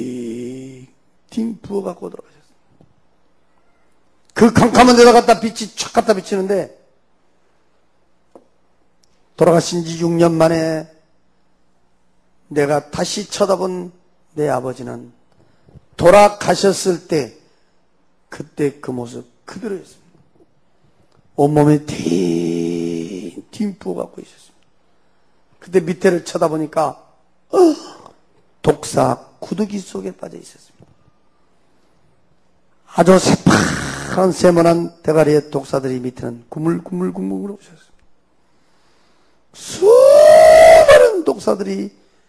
딩 부어갖고 돌아가셨어요. 그 캄캄한 데다 갖다 빛이 촥 갖다 비치는데 돌아가신 지 6년 만에 내가 다시 쳐다본 내 아버지는 돌아가셨을 때 그때 그 모습 그대로였습니다. 온몸에 딩 부어갖고 있었습니다. 그때 밑에를 쳐다보니까 독사 구더기 속에 빠져 있었습니다. 아주 새파란 세모난 대가리의 독사들이 밑에는 구물구물 오셨습니다. 수많은 독사들이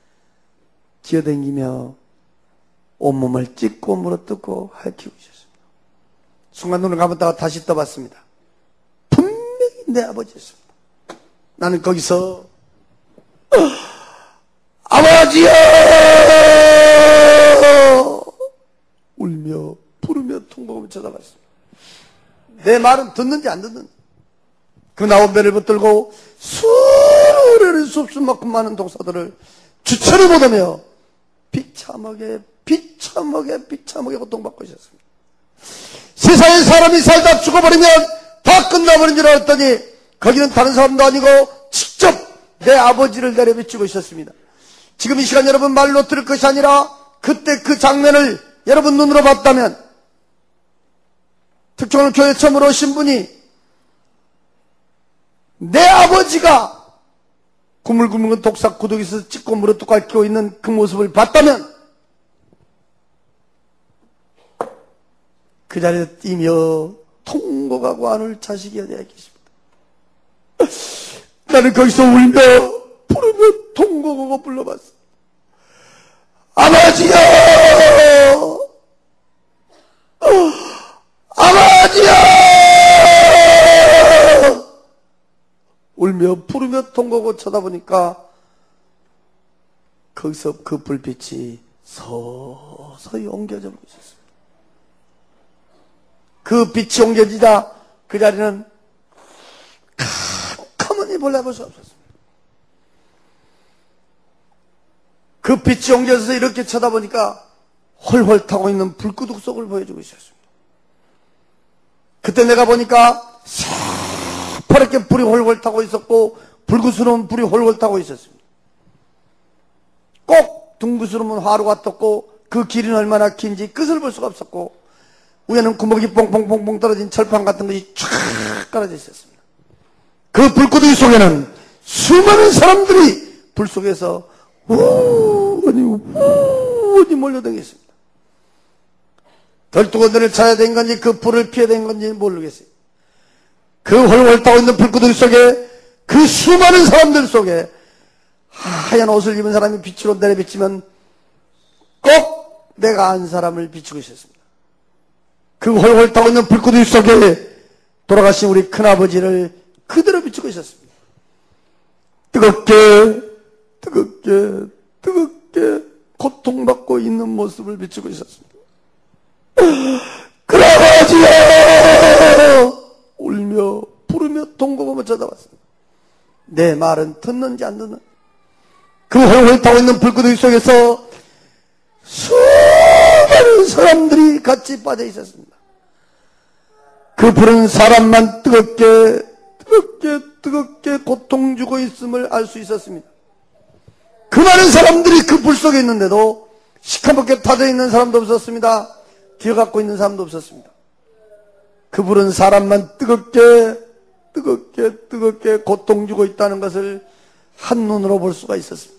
기어다니며 온몸을 찢고 물어뜯고 핥히고 있었습니다. 순간 눈을 감았다가 다시 떠봤습니다. 분명히 내 아버지였습니다. 나는 거기서 아버지여! 울며 부르며 통곡하며 쳐다봤습니다. 내 말은 듣는지 안 듣는지. 그 나온 배를 붙들고 수레를 숲수만큼 많은 독사들을 주체를 못하며 비참하게 고통받고 있었습니다. 세상에 사람이 살다 죽어버리면 다 끝나버린 줄 알았더니 거기는 다른 사람도 아니고 직접 내 아버지를 내려비추고 있었습니다. 지금 이 시간 여러분 말로 들을 것이 아니라 그때 그 장면을 여러분 눈으로 봤다면 특정한 교회 처음 오신 분이 내 아버지가 구물구물 독사 구독에서 찢고 물어뜯고 앓고 있는 그 모습을 봤다면 그 자리에 뛰며 통곡하고 안을 자식이 어디에 계십니다. 나는 거기서 울며 부르며 통곡하고 불러봤어. 아버지여! 아버지여! 울며 부르며 통곡하고 쳐다보니까 거기서 그 불빛이 서서히 옮겨져 버리고 있었습니다. 그 빛이 옮겨지자 그 자리는 가만히 볼라볼 수 없었습니다. 그 빛이 옮겨져서 이렇게 쳐다보니까 헐헐 타고 있는 불구둑 속을 보여주고 있었습니다. 그때 내가 보니까 새파랗게 불이 헐헐 타고 있었고 불구스러운 불이 헐헐 타고 있었습니다. 꼭 둥그스러운 화로가 떴고 그 길이는 얼마나 긴지 끝을 볼 수가 없었고 위에는 구멍이 뽕뽕뽕뽕 떨어진 철판 같은 것이 쫙 깔아져 있었습니다. 그 불구덩이 속에는 수많은 사람들이 불 속에서 우니 몰려다니고 있습니다. 덜뚜건들을 찾아야 된 건지 그 불을 피해야 된 건지 모르겠어요. 그 헐헐 타고 있는 불구덩이 속에 그 수많은 사람들 속에 하얀 옷을 입은 사람이 빛으로 내려비치면 꼭 내가 안 사람을 비추고 있었습니다. 그 헐헐 타고 있는 불구덩이 속에 돌아가신 우리 큰아버지를 그대로 비추고 있었습니다. 뜨겁게 고통받고 있는 모습을 비추고 있었습니다. 큰아버지여! 울며 부르며 통곡하며 쳐다봤습니다. 내 말은 듣는지 안 듣는지. 그 헐헐 타고 있는 불구덩이 속에서 수많은 사람들이 같이 빠져 있었습니다. 그 불은 사람만 뜨겁게 고통 주고 있음을 알 수 있었습니다. 그 많은 사람들이 그 불 속에 있는데도 시커멓게 타져 있는 사람도 없었습니다. 기어갖고 있는 사람도 없었습니다. 그 불은 사람만 뜨겁게 고통 주고 있다는 것을 한눈으로 볼 수가 있었습니다.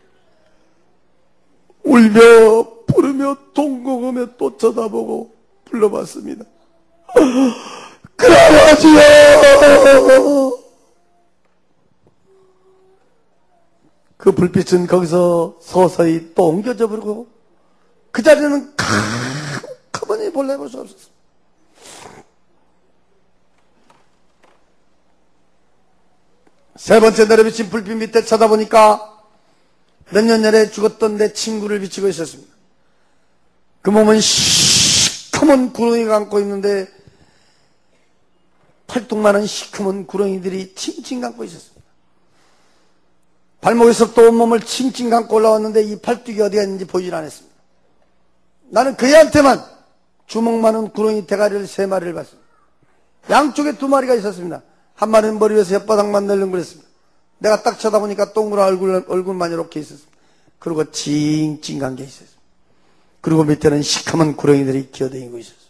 울며 부르며 동공하며 또 쳐다보고 불러봤습니다. 그라마지요! 그 불빛은 거기서 서서히 또 옮겨져 버리고 그 자리는 가만히 볼래볼 수 없었습니다. 세 번째 내려비친 불빛 밑에 쳐다보니까 몇 년 전에 죽었던 내 친구를 비치고 있었습니다. 그 몸은 시커먼 구렁이가 안고 있는데 팔뚝만한 시커먼 구렁이들이 칭칭 감고 있었습니다. 발목에서부터 온몸을 칭칭 감고 올라왔는데 이 팔뚝이 어디가 있는지 보이질 않았습니다. 나는 그 애한테만 주먹만한 구렁이 대가리를 3마리를 봤습니다. 양쪽에 2마리가 있었습니다. 한 마리는 머리 위에서 혓바닥만 널렁거렸습니다. 내가 딱 쳐다보니까 동그란 얼굴만 이렇게 있었습니다. 그리고 찡찡한 게 있었습니다. 그리고 밑에는 시커먼 구렁이들이 기어다니고 있었습니다.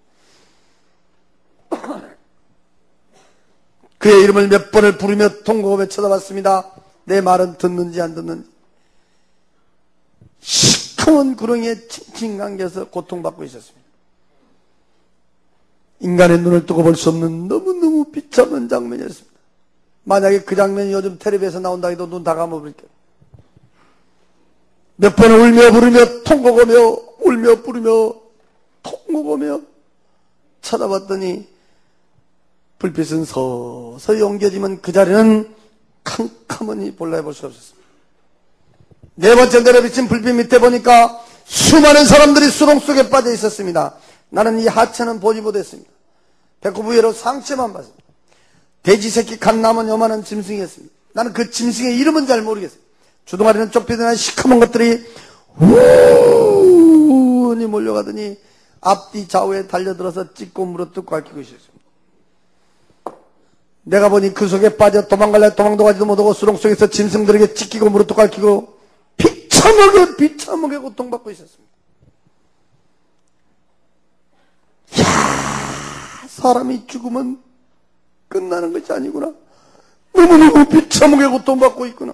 그의 이름을 몇 번을 부르며 통곡하며 쳐다봤습니다. 내 말은 듣는지 안 듣는지. 시커먼 구렁이에 칭칭 감겨서 고통받고 있었습니다. 인간의 눈을 뜨고 볼 수 없는 너무너무 비참한 장면이었습니다. 만약에 그 장면이 요즘 텔레비에서 나온다 해도 눈 다 감아버릴게요. 몇 번을 울며 부르며 통곡하며 울며 부르며 통곡하며 쳐다봤더니 불빛은 서서히 옮겨지면 그 자리는 캄캄하니 볼라볼 수 없었습니다. 네 번째 내려비친 불빛 밑에 보니까 수많은 사람들이 수렁 속에 빠져 있었습니다. 나는 이 하체는 보지 못했습니다. 배꼽 위로 상체만 봤습니다. 돼지 새끼 간 남은 요만한 짐승이었습니다. 나는 그 짐승의 이름은 잘 모르겠어요. 주둥아리는 좁히던 시커먼 것들이 우니 몰려가더니 앞뒤 좌우에 달려들어서 찢고 물어뜯고 앓히고 있었습니다. 내가 보니 그 속에 빠져 도망갈래 도망도 가지도 못하고 수렁 속에서 짐승들에게 찢기고 물어뜯고 앓히고 비참하게 고통받고 있었습니다. 사람이 죽으면 끝나는 것이 아니구나. 너무너무 비참하게 고통받고 있구나.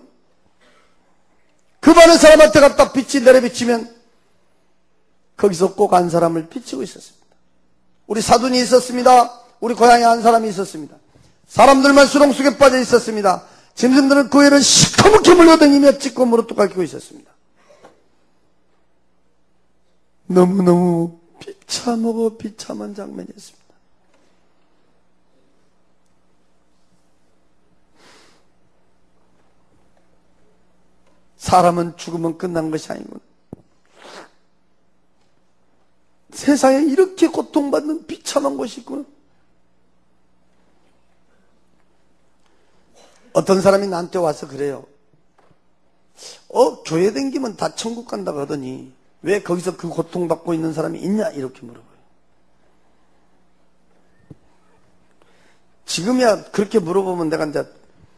그 많은 사람한테 갖다 빛이 내려비치면 거기서 꼭 한 사람을 비치고 있었습니다. 우리 사돈이 있었습니다. 우리 고향에 한 사람이 있었습니다. 사람들만 수렁 속에 빠져 있었습니다. 짐승들은 그 애를 시커멓게 물려다니며 찢고 물어뜯고 앓히고 있었습니다. 너무너무 비참하고 비참한 장면이었습니다. 사람은 죽으면 끝난 것이 아니구나. 세상에 이렇게 고통받는 비참한 것이 있구나. 어떤 사람이 나한테 와서 그래요. 교회 다니면 다 천국 간다고 하더니 왜 거기서 그 고통받고 있는 사람이 있냐 이렇게 물어봐요. 지금이야 그렇게 물어보면 내가 이제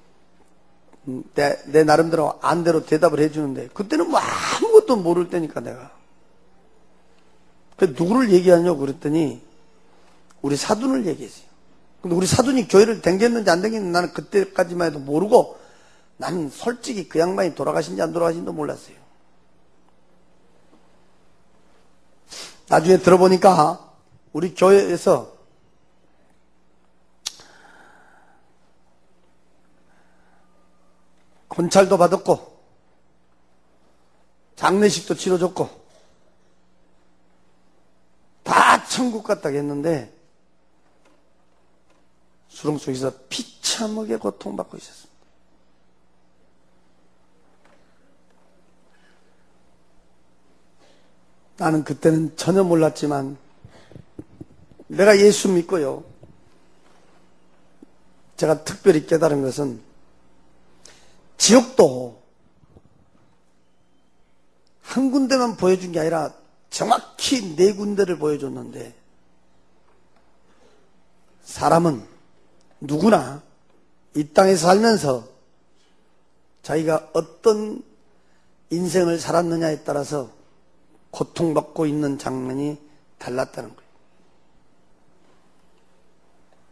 내 나름대로 안대로 대답을 해주는데 그때는 뭐 아무것도 모를 때니까 내가 누구를 얘기하냐고 그랬더니 우리 사돈을 얘기했어요. 근데 우리 사돈이 교회를 댕겼는지 안 댕겼는지 나는 그때까지만 해도 모르고 나는 솔직히 그 양반이 돌아가신지 안 돌아가신지도 몰랐어요. 나중에 들어보니까 우리 교회에서 권찰도 받았고 장례식도 치러줬고 다 천국 갔다고 했는데 수렁 속에서 비참하게 고통받고 있었습니다. 나는 그때는 전혀 몰랐지만 내가 예수 믿고요. 제가 특별히 깨달은 것은 지옥도 한 군데만 보여준 게 아니라 정확히 4군데를 보여줬는데 사람은 누구나 이 땅에 살면서 자기가 어떤 인생을 살았느냐에 따라서 고통받고 있는 장면이 달랐다는 거예요.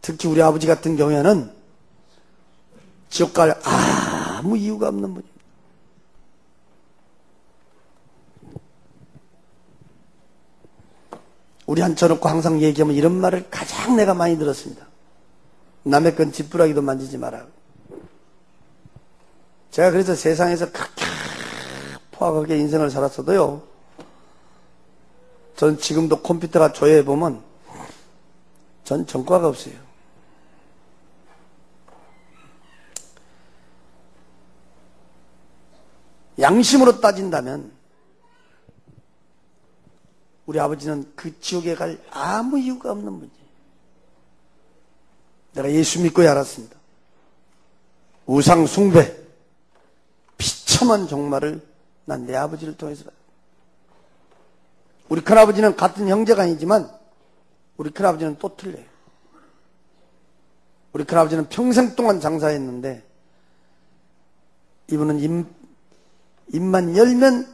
특히 우리 아버지 같은 경우에는 지옥 갈 아무 이유가 없는 분입니다. 우리 한쳐놓고 항상 얘기하면 이런 말을 가장 내가 많이 들었습니다. 남의 건 지푸라기도 만지지 마라. 제가 그래서 세상에서 그렇게 포악하게 인생을 살았어도요, 전 지금도 컴퓨터가 조회해보면 전 전과가 없어요. 양심으로 따진다면 우리 아버지는 그 지옥에 갈 아무 이유가 없는 분이에요. 내가 예수 믿고야 알았습니다. 우상 숭배, 비참한 종말을 난 내 아버지를 통해서 받았어요. 우리 큰아버지는 같은 형제가 아니지만 우리 큰아버지는 또 틀려요. 우리 큰아버지는 평생 동안 장사했는데 이분은 입만 열면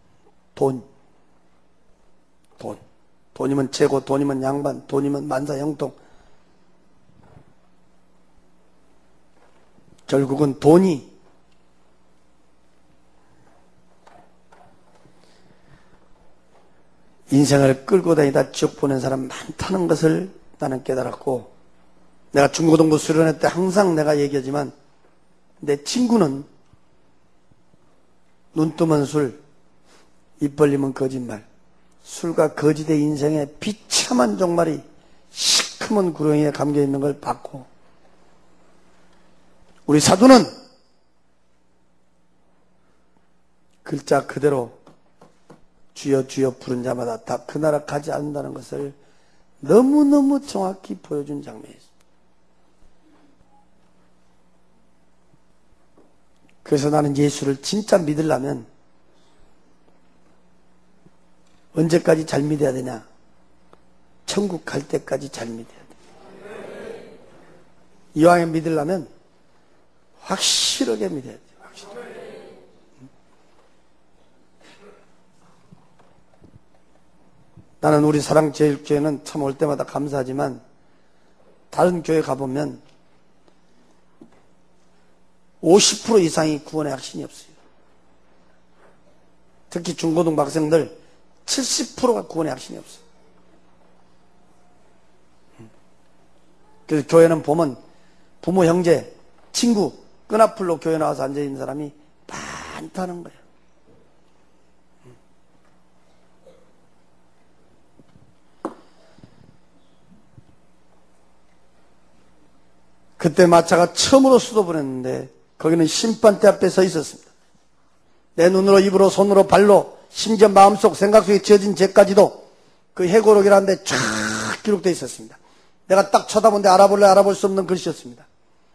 돈이면 최고, 돈이면 양반, 돈이면 만사형통. 결국은 돈이 인생을 끌고 다니다 지옥 보낸 사람 많다는 것을 나는 깨달았고, 내가 중고등부 수련회 때 항상 내가 얘기하지만 내 친구는 눈 뜨면 술, 입 벌리면 거짓말, 술과 거짓의 인생의 비참한 종말이 시커먼 구렁이에 감겨있는 걸 봤고, 우리 사도는 글자 그대로 주여 주여 부른 자마다 다 그 나라 가지 않는다는 것을 너무너무 정확히 보여준 장면이었습니다. 그래서 나는 예수를 진짜 믿으려면 언제까지 잘 믿어야 되냐? 천국 갈 때까지 잘 믿어야 돼. 이왕에 믿으려면 확실하게 믿어야 돼. 확실하게. 나는 우리 사랑제일교회는 참 올 때마다 감사하지만 다른 교회 가보면 50% 이상이 구원의 확신이 없어요. 특히 중고등 학생들 70%가 구원의 확신이 없어요. 그래서 교회는 보면 부모, 형제, 친구, 끈앞풀로 교회 나와서 앉아있는 사람이 많다는 거예요. 그때 마차가 처음으로 수도보냈는데 거기는 심판대 앞에 서 있었습니다. 내 눈으로, 입으로, 손으로, 발로, 심지어 마음속, 생각 속에 지어진 죄까지도 그 해고록이라는 데 쫙 기록되어 있었습니다. 내가 딱 쳐다보는데 알아볼 수 없는 글씨였습니다.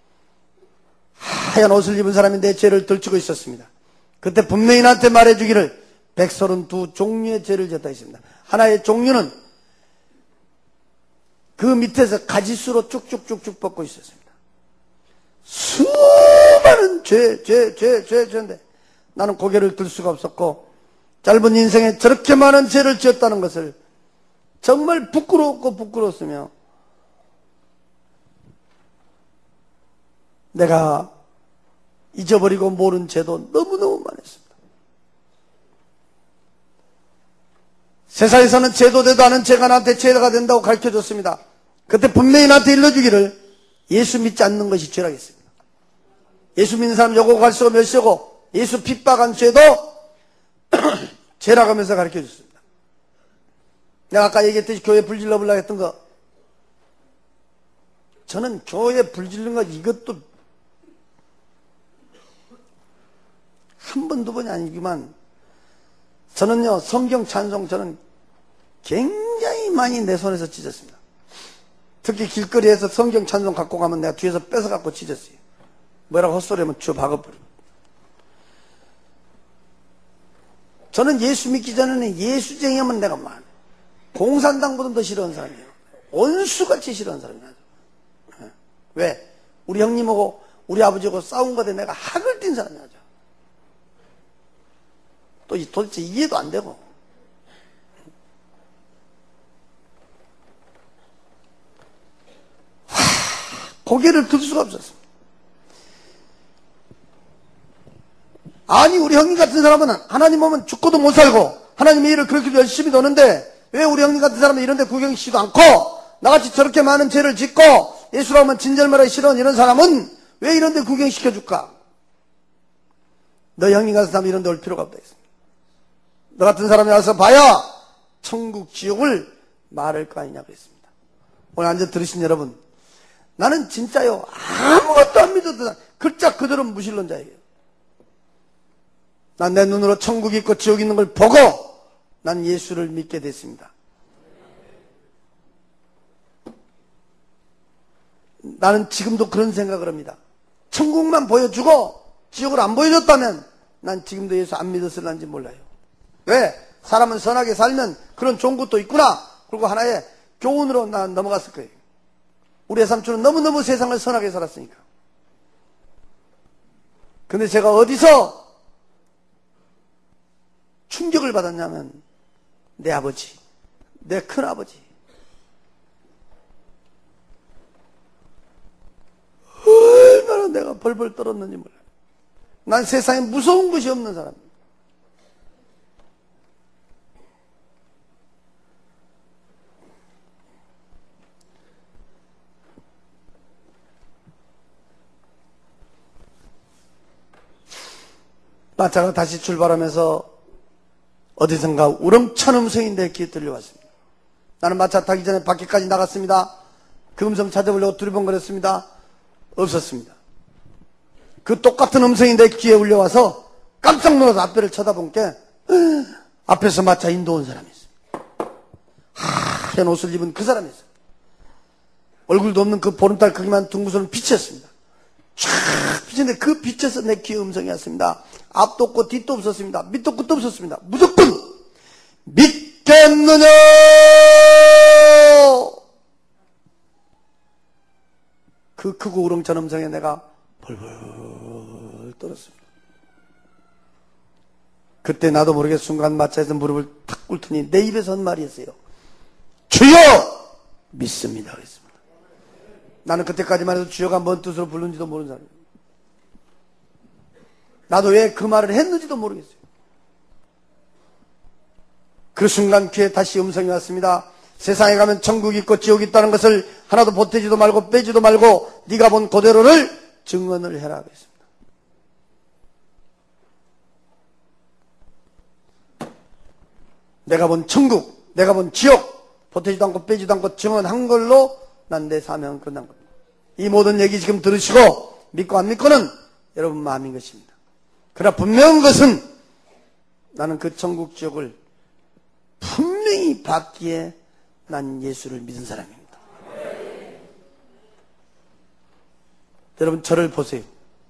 하얀 옷을 입은 사람이 내 죄를 들추고 있었습니다. 그때 분명히 나한테 말해주기를 132종류의 죄를 졌다 했습니다. 하나의 종류는 그 밑에서 가지수로 쭉쭉쭉쭉 뻗고 있었습니다. 수많은 죄인데 나는 고개를 들 수가 없었고, 짧은 인생에 저렇게 많은 죄를 지었다는 것을 정말 부끄럽고 부끄러웠으며, 내가 잊어버리고 모른 죄도 너무너무 많았습니다. 세상에서는 죄도 되도 않은 죄가 나한테 죄가 된다고 가르쳐줬습니다. 그때 분명히 나한테 일러주기를 예수 믿지 않는 것이 죄라고 했습니다. 예수 믿는 사람 요고 갈수고 멸시고 예수 핍박한 죄도 죄라고 하면서 가르쳐줬습니다. 내가 아까 얘기했듯이 교회 불질러 보려고 했던 거, 저는 교회 불질른 거 이것도 한 번, 두 번이 아니지만 저는요, 성경 찬송 저는 굉장히 많이 내 손에서 찢었습니다. 특히 길거리에서 성경 찬송 갖고 가면 내가 뒤에서 뺏어갖고 찢었어요. 뭐라고 헛소리하면 주 박아버리고. 저는 예수 믿기 전에는 예수쟁이하면 내가 많아요. 공산당보다 더 싫어하는 사람이에요. 원수같이 싫어하는 사람이에요. 왜? 우리 형님하고 우리 아버지하고 싸운 거에 내가 학을 띈 사람이야. 또 도대체 이해도 안 되고. 고개를 들 수가 없었습니다. 아니 우리 형님 같은 사람은 하나님 오면 죽고도 못 살고 하나님의 일을 그렇게 열심히 도는데 왜 우리 형님 같은 사람은 이런 데 구경시지도 않고 나같이 저렇게 많은 죄를 짓고 예수라 하면 진절말하기 싫어하는 이런 사람은 왜 이런 데 구경시켜줄까? 너 형님 같은 사람이 이런 데 올 필요가 없다 했습니다. 너 같은 사람이 와서 봐야 천국 지옥을 말할 거 아니냐고 했습니다. 오늘 앉아 들으신 여러분, 나는 진짜요 아무것도 안 믿었던 글자 그대로 무신론자예요. 난 내 눈으로 천국이 있고 지옥이 있는 걸 보고 난 예수를 믿게 됐습니다. 나는 지금도 그런 생각을 합니다. 천국만 보여주고 지옥을 안 보여줬다면 난 지금도 예수 안 믿었을런지 몰라요. 왜? 사람은 선하게 살면 그런 좋은 것도 있구나. 그리고 하나의 교훈으로 난 넘어갔을 거예요. 우리 삼촌은 너무너무 세상을 선하게 살았으니까. 근데 제가 어디서 충격을 받았냐면 내 아버지, 내 큰아버지 얼마나 내가 벌벌 떨었는지 몰라요. 난 세상에 무서운 것이 없는 사람입니다. 마차가 다시 출발하면서 어디선가 우렁찬 음성이 내 귀에 들려왔습니다. 나는 마차 타기 전에 밖에까지 나갔습니다. 그 음성 찾아보려고 두리번거렸습니다. 없었습니다. 그 똑같은 음성이 내 귀에 울려와서 깜짝 놀라서 앞에를 쳐다본 게 앞에서 마차 인도 온 사람이 있어요. 하얀 옷을 입은 그 사람이 있어요. 얼굴도 없는 그 보름달 크기만 둥그런 빛이었습니다. 쫙 빛인데 그 빛에서 내 귀에 음성이 왔습니다. 앞도 없고 뒤도 없었습니다. 밑도 끝도 없었습니다. 무조건 믿겠느냐. 그 크고 우렁찬 음성에 내가 벌벌 떨었습니다. 그때 나도 모르게 순간 마차에서 무릎을 탁 꿇더니 내 입에서 한 말이었어요. 주여 믿습니다 그랬습니다. 나는 그때까지만 해도 주여가 뭔 뜻으로 부르는지도 모르는 사람이에요. 나도 왜 그 말을 했는지도 모르겠어요. 그 순간 귀에 다시 음성이 왔습니다. 세상에 가면 천국이 있고 지옥이 있다는 것을 하나도 보태지도 말고 빼지도 말고 네가 본 그대로를 증언을 해라 그랬습니다. 내가 본 천국, 내가 본 지옥 보태지도 않고 빼지도 않고 증언한 걸로 난 내 사명은 끝난 겁니다. 이 모든 얘기 지금 들으시고 믿고 안 믿고는 여러분 마음인 것입니다. 그러나 분명한 것은 나는 그 천국 지옥을 분명히 받기에 난 예수를 믿은 사람입니다. 여러분 저를 보세요.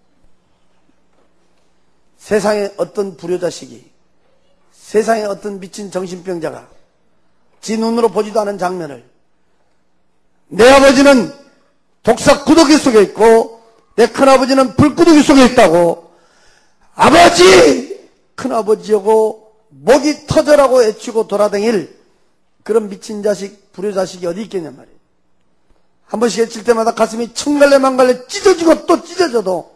세상에 어떤 불효자식이, 세상에 어떤 미친 정신병자가 지 눈으로 보지도 않은 장면을 내 아버지는 독사 구더기 속에 있고 내 큰아버지는 불구더기 속에 있다고 아버지, 큰아버지하고 목이 터져라고 외치고 돌아다닐 그런 미친 자식, 불효자식이 어디 있겠냔 말이에요. 한 번씩 외칠 때마다 가슴이 천갈래 만갈래 찢어지고 또 찢어져도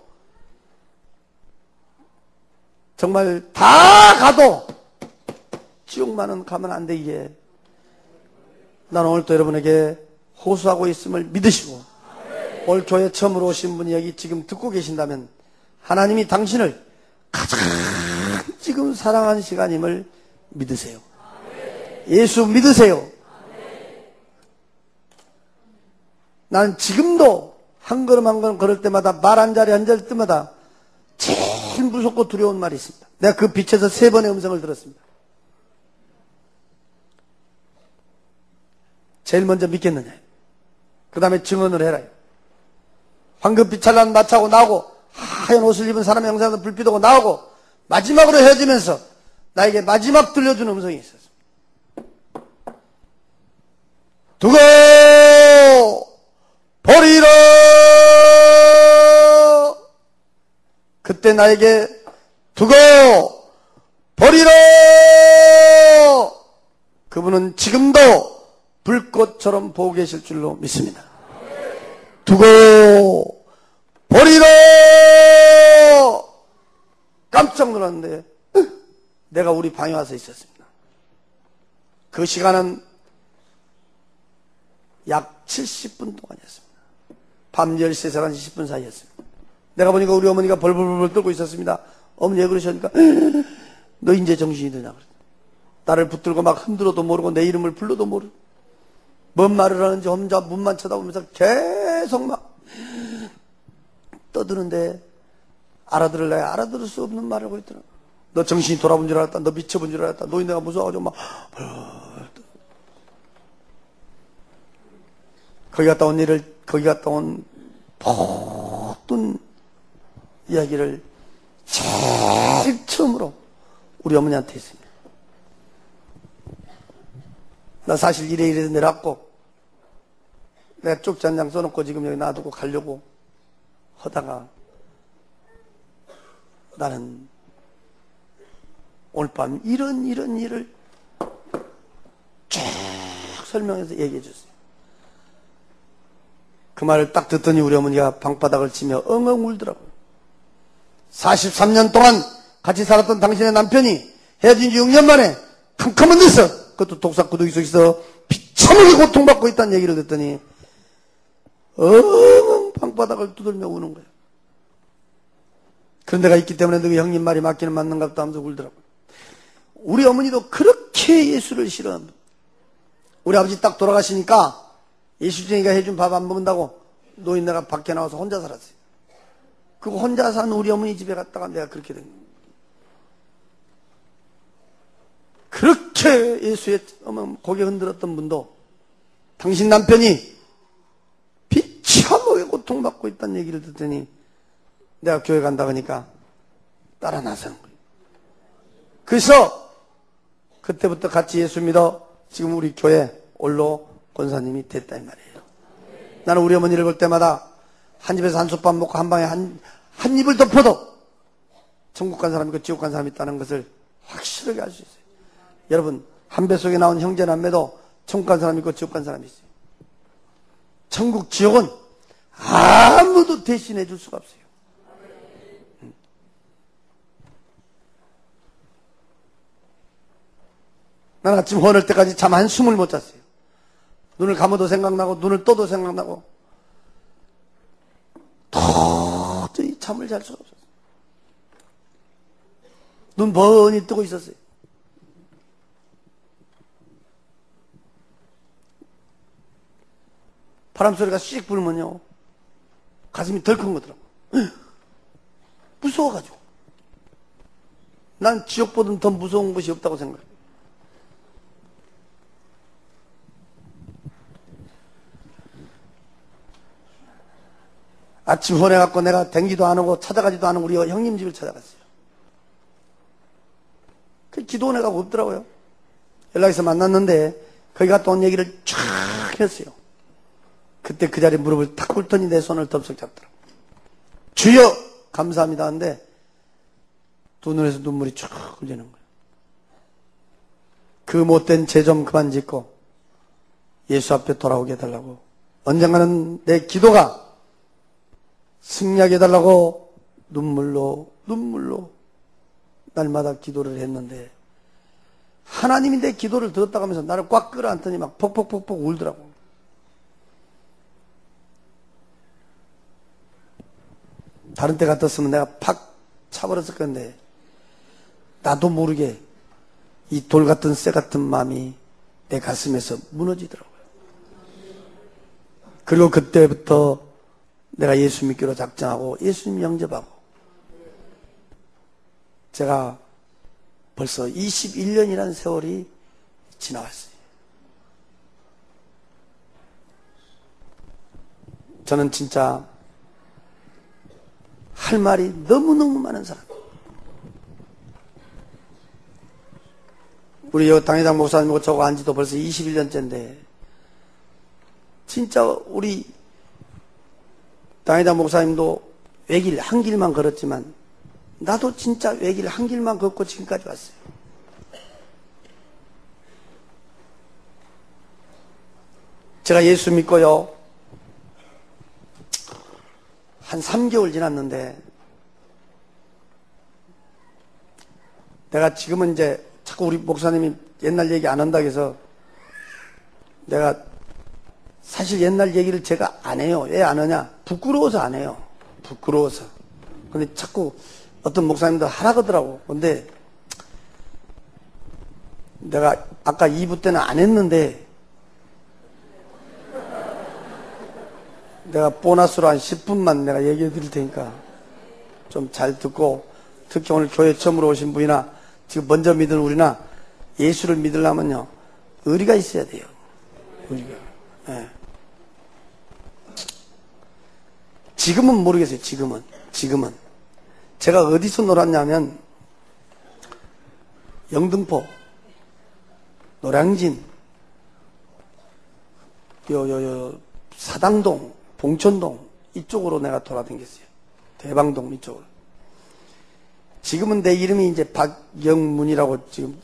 정말 다 가도 지옥만은 가면 안 되기에 나는 오늘 또 여러분에게 호소하고 있음을 믿으시고 오늘 교회 처음으로 오신 분이 여기 지금 듣고 계신다면 하나님이 당신을 가장 지금 사랑하는 시간임을 믿으세요. 예수 믿으세요. 나는 지금도 한 걸음 한 걸음 걸을 때마다 말 한 자리 한 자리 때마다 제일 무섭고 두려운 말이 있습니다. 내가 그 빛에서 3번의 음성을 들었습니다. 제일 먼저 믿겠느냐. 그 다음에 증언을 해라. 황금빛 찬란한 마차고 나오고 하얀 옷을 입은 사람의 형상에서 불빛 오고 나오고 마지막으로 헤어지면서 나에게 마지막 들려준 음성이 있었어. 두고 버리라. 그때 나에게 두고 버리라. 그분은 지금도 불꽃처럼 보고 계실 줄로 믿습니다. 두고 버리라. 깜짝 놀랐는데 내가 우리 방에 와서 있었습니다. 그 시간은 약 70분 동안이었습니다. 밤 13시 10분 사이였습니다. 내가 보니까 우리 어머니가 벌벌벌 떨고 있었습니다. 어머니 왜 그러셨니까? 너 이제 정신이 드냐? 나를 붙들고 막 흔들어도 모르고 내 이름을 불러도 모르고 뭔 말을 하는지 혼자 문만 쳐다보면서 계속 막 떠드는데 알아들을래? 알아들을 수 없는 말을 하고 있더라. 너 정신이 돌아본 줄 알았다. 너 미쳐본 줄 알았다. 노인네가 무서워가지고 막 거기 갔다 온 일을, 거기 갔다 온 모든 이야기를 제일 처음으로 우리 어머니한테 했습니다. 나 사실 이래 내려왔고 내가 쪽지 한 장 써놓고 지금 여기 놔두고 가려고 하다가 나는 오늘 밤 이런 일을 쭉 설명해서 얘기해 줬어요. 그 말을 딱 듣더니 우리 어머니가 방바닥을 치며 엉엉 울더라고요. 43년 동안 같이 살았던 당신의 남편이 헤어진 지 6년 만에 캄캄한 데서, 그것도 독사구두기 속에서 비참하게 고통받고 있다는 얘기를 듣더니 엉엉 방바닥을 두들며 우는 거예요. 그런 데가 있기 때문에 너희 형님 말이 맞기는 맞는가 보다 하면서 울더라고요. 우리 어머니도 그렇게 예수를 싫어합니다. 우리 아버지 딱 돌아가시니까 예수쟁이가 해준 밥 안 먹는다고 노인네가 밖에 나와서 혼자 살았어요. 그거 혼자 산 우리 어머니 집에 갔다가 내가 그렇게 된 거예요. 그렇게 예수의 고개 흔들었던 분도 당신 남편이 비참하게 고통받고 있다는 얘기를 듣더니 내가 교회 간다 그러니까 따라 나서는 거예요. 그래서 그때부터 같이 예수 믿어 지금 우리 교회 올로 권사님이 됐다 이 말이에요. 나는 우리 어머니를 볼 때마다 한 집에서 한솥밥 먹고 한 방에 한 입을 덮어도 천국 간 사람이 있고 지옥 간 사람이 있다는 것을 확실하게 알 수 있어요. 여러분, 한 배 속에 나온 형제남매도 천국 간 사람이 있고 지옥 간 사람이 있어요. 천국 지옥은 아무도 대신해 줄 수가 없어요. 난 아침 헌을 때까지 잠 한숨을 못 잤어요. 눈을 감아도 생각나고 눈을 떠도 생각나고 도저히 잠을 잘 수가 없었어요. 눈 번히 뜨고 있었어요. 바람소리가 씩 불면요 가슴이 덜컹 거더라고. 무서워가지고. 난 지옥보다는 더 무서운 것이 없다고 생각해요. 아침 혼해갖고 내가 댕기도 안 하고 찾아가지도 않은 우리 형님 집을 찾아갔어요. 그 기도원회가 없더라고요. 연락해서 만났는데 거기 갔다 온 얘기를 쫙 했어요. 그때 그 자리에 무릎을 탁 꿇더니 내 손을 덥석 잡더라고요. 주여 감사합니다 하는데 두 눈에서 눈물이 쭉 흘리는 거예요. 그 못된 죄 좀 그만 짓고 예수 앞에 돌아오게 해달라고, 언젠가는 내 기도가 승리하게 해달라고 눈물로 날마다 기도를 했는데 하나님이 내 기도를 들었다고 하면서 나를 꽉 끌어안더니 막 퍽퍽퍽퍽 울더라고. 다른 때 같았으면 내가 팍 차버렸을 건데 나도 모르게 이 돌 같은 쇠 같은 마음이 내 가슴에서 무너지더라고요. 그리고 그때부터 내가 예수 믿기로 작정하고 예수님 영접하고 제가 벌써 21년이라는 세월이 지나왔어요. 저는 진짜 할 말이 너무너무 많은 사람. 우리 당회장 목사님하고 저거 한 지도 벌써 21년째인데 진짜 우리 당회장 목사님도 외길 한 길만 걸었지만 나도 진짜 외길 한 길만 걷고 지금까지 왔어요. 제가 예수 믿고요 한 3개월 지났는데 내가 지금은 이제 자꾸 우리 목사님이 옛날 얘기 안 한다고 해서 내가 사실 옛날 얘기를 제가 안 해요. 왜 안 하냐? 부끄러워서 안 해요. 부끄러워서. 근데 자꾸 어떤 목사님들 하라 그러더라고. 근데 내가 아까 2부 때는 안 했는데 내가 보너스로 한 10분만 내가 얘기해 드릴 테니까 좀 잘 듣고, 특히 오늘 교회 처음으로 오신 분이나 지금 먼저 믿은 우리나 예수를 믿으려면요, 의리가 있어야 돼요. 의리가. 네. 지금은 모르겠어요. 지금은 제가 어디서 놀았냐면 영등포, 노량진, 사당동, 봉천동 이쪽으로 내가 돌아다녔어요. 대방동 이쪽으로. 지금은 내 이름이 이제 박영문이라고 지금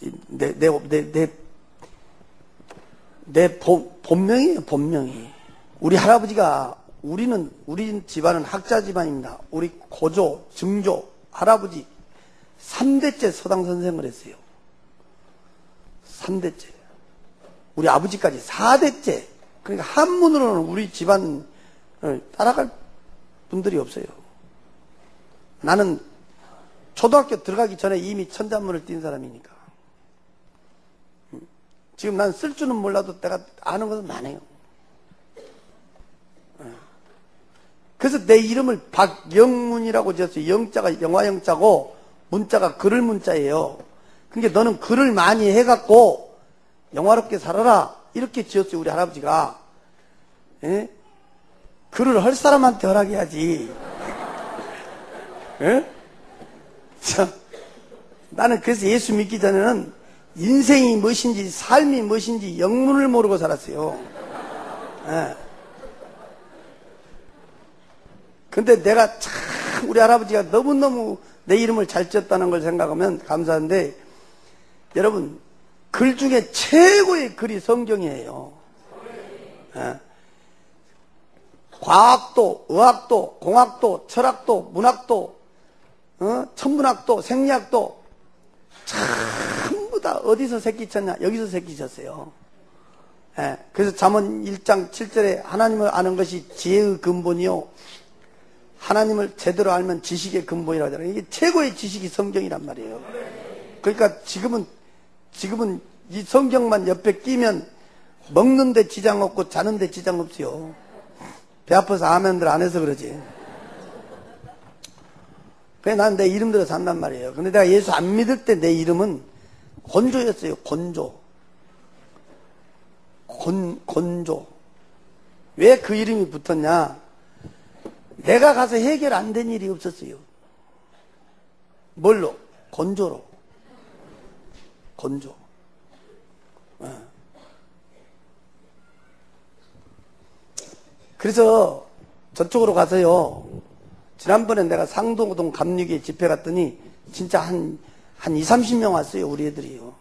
내 본명이에요. 본명이. 우리 할아버지가 우리 집안은 학자 집안입니다. 우리 고조, 증조, 할아버지 3대째 서당 선생을 했어요. 3대째. 우리 아버지까지 4대째. 그러니까 한문으로는 우리 집안을 따라갈 분들이 없어요. 나는 초등학교 들어가기 전에 이미 천자문을 띈 사람이니까. 지금 난 쓸 줄은 몰라도 내가 아는 것은 많아요. 그래서 내 이름을 박영문이라고 지었어요. 영자가 영화영자고 문자가 글을 문자예요. 그러니까 너는 글을 많이 해갖고 영화롭게 살아라 이렇게 지었어요. 우리 할아버지가. 예? 글을 할 사람한테 허락해야지. 예? 참, 나는 그래서 예수 믿기 전에는 인생이 무엇인지 삶이 무엇인지 영문을 모르고 살았어요. 예. 근데 내가 참 우리 할아버지가 너무너무 내 이름을 잘 지었다는 걸 생각하면 감사한데, 여러분, 글 중에 최고의 글이 성경이에요. 예. 과학도, 의학도, 공학도, 철학도, 문학도, 천문학도, 생리학도 전부 다 어디서 새끼쳤냐? 여기서 새끼쳤어요. 예. 그래서 잠언 1장 7절에 하나님을 아는 것이 지혜의 근본이요, 하나님을 제대로 알면 지식의 근본이라고 하잖아요. 이게 최고의 지식이 성경이란 말이에요. 그러니까 지금은 이 성경만 옆에 끼면 먹는데 지장 없고 자는데 지장 없어요. 배 아파서 아멘들 안 해서 그러지. 그래, 난 내 이름대로 산단 말이에요. 근데 내가 예수 안 믿을 때 내 이름은 곤조였어요. 곤조. 곤조. 왜 그 이름이 붙었냐? 내가 가서 해결 안 된 일이 없었어요. 뭘로? 곤조로. 곤조. 그래서 저쪽으로 가서요, 지난번에 내가 상도동 감리교에 집회 갔더니 진짜 한 20, 30명 왔어요. 우리 애들이요.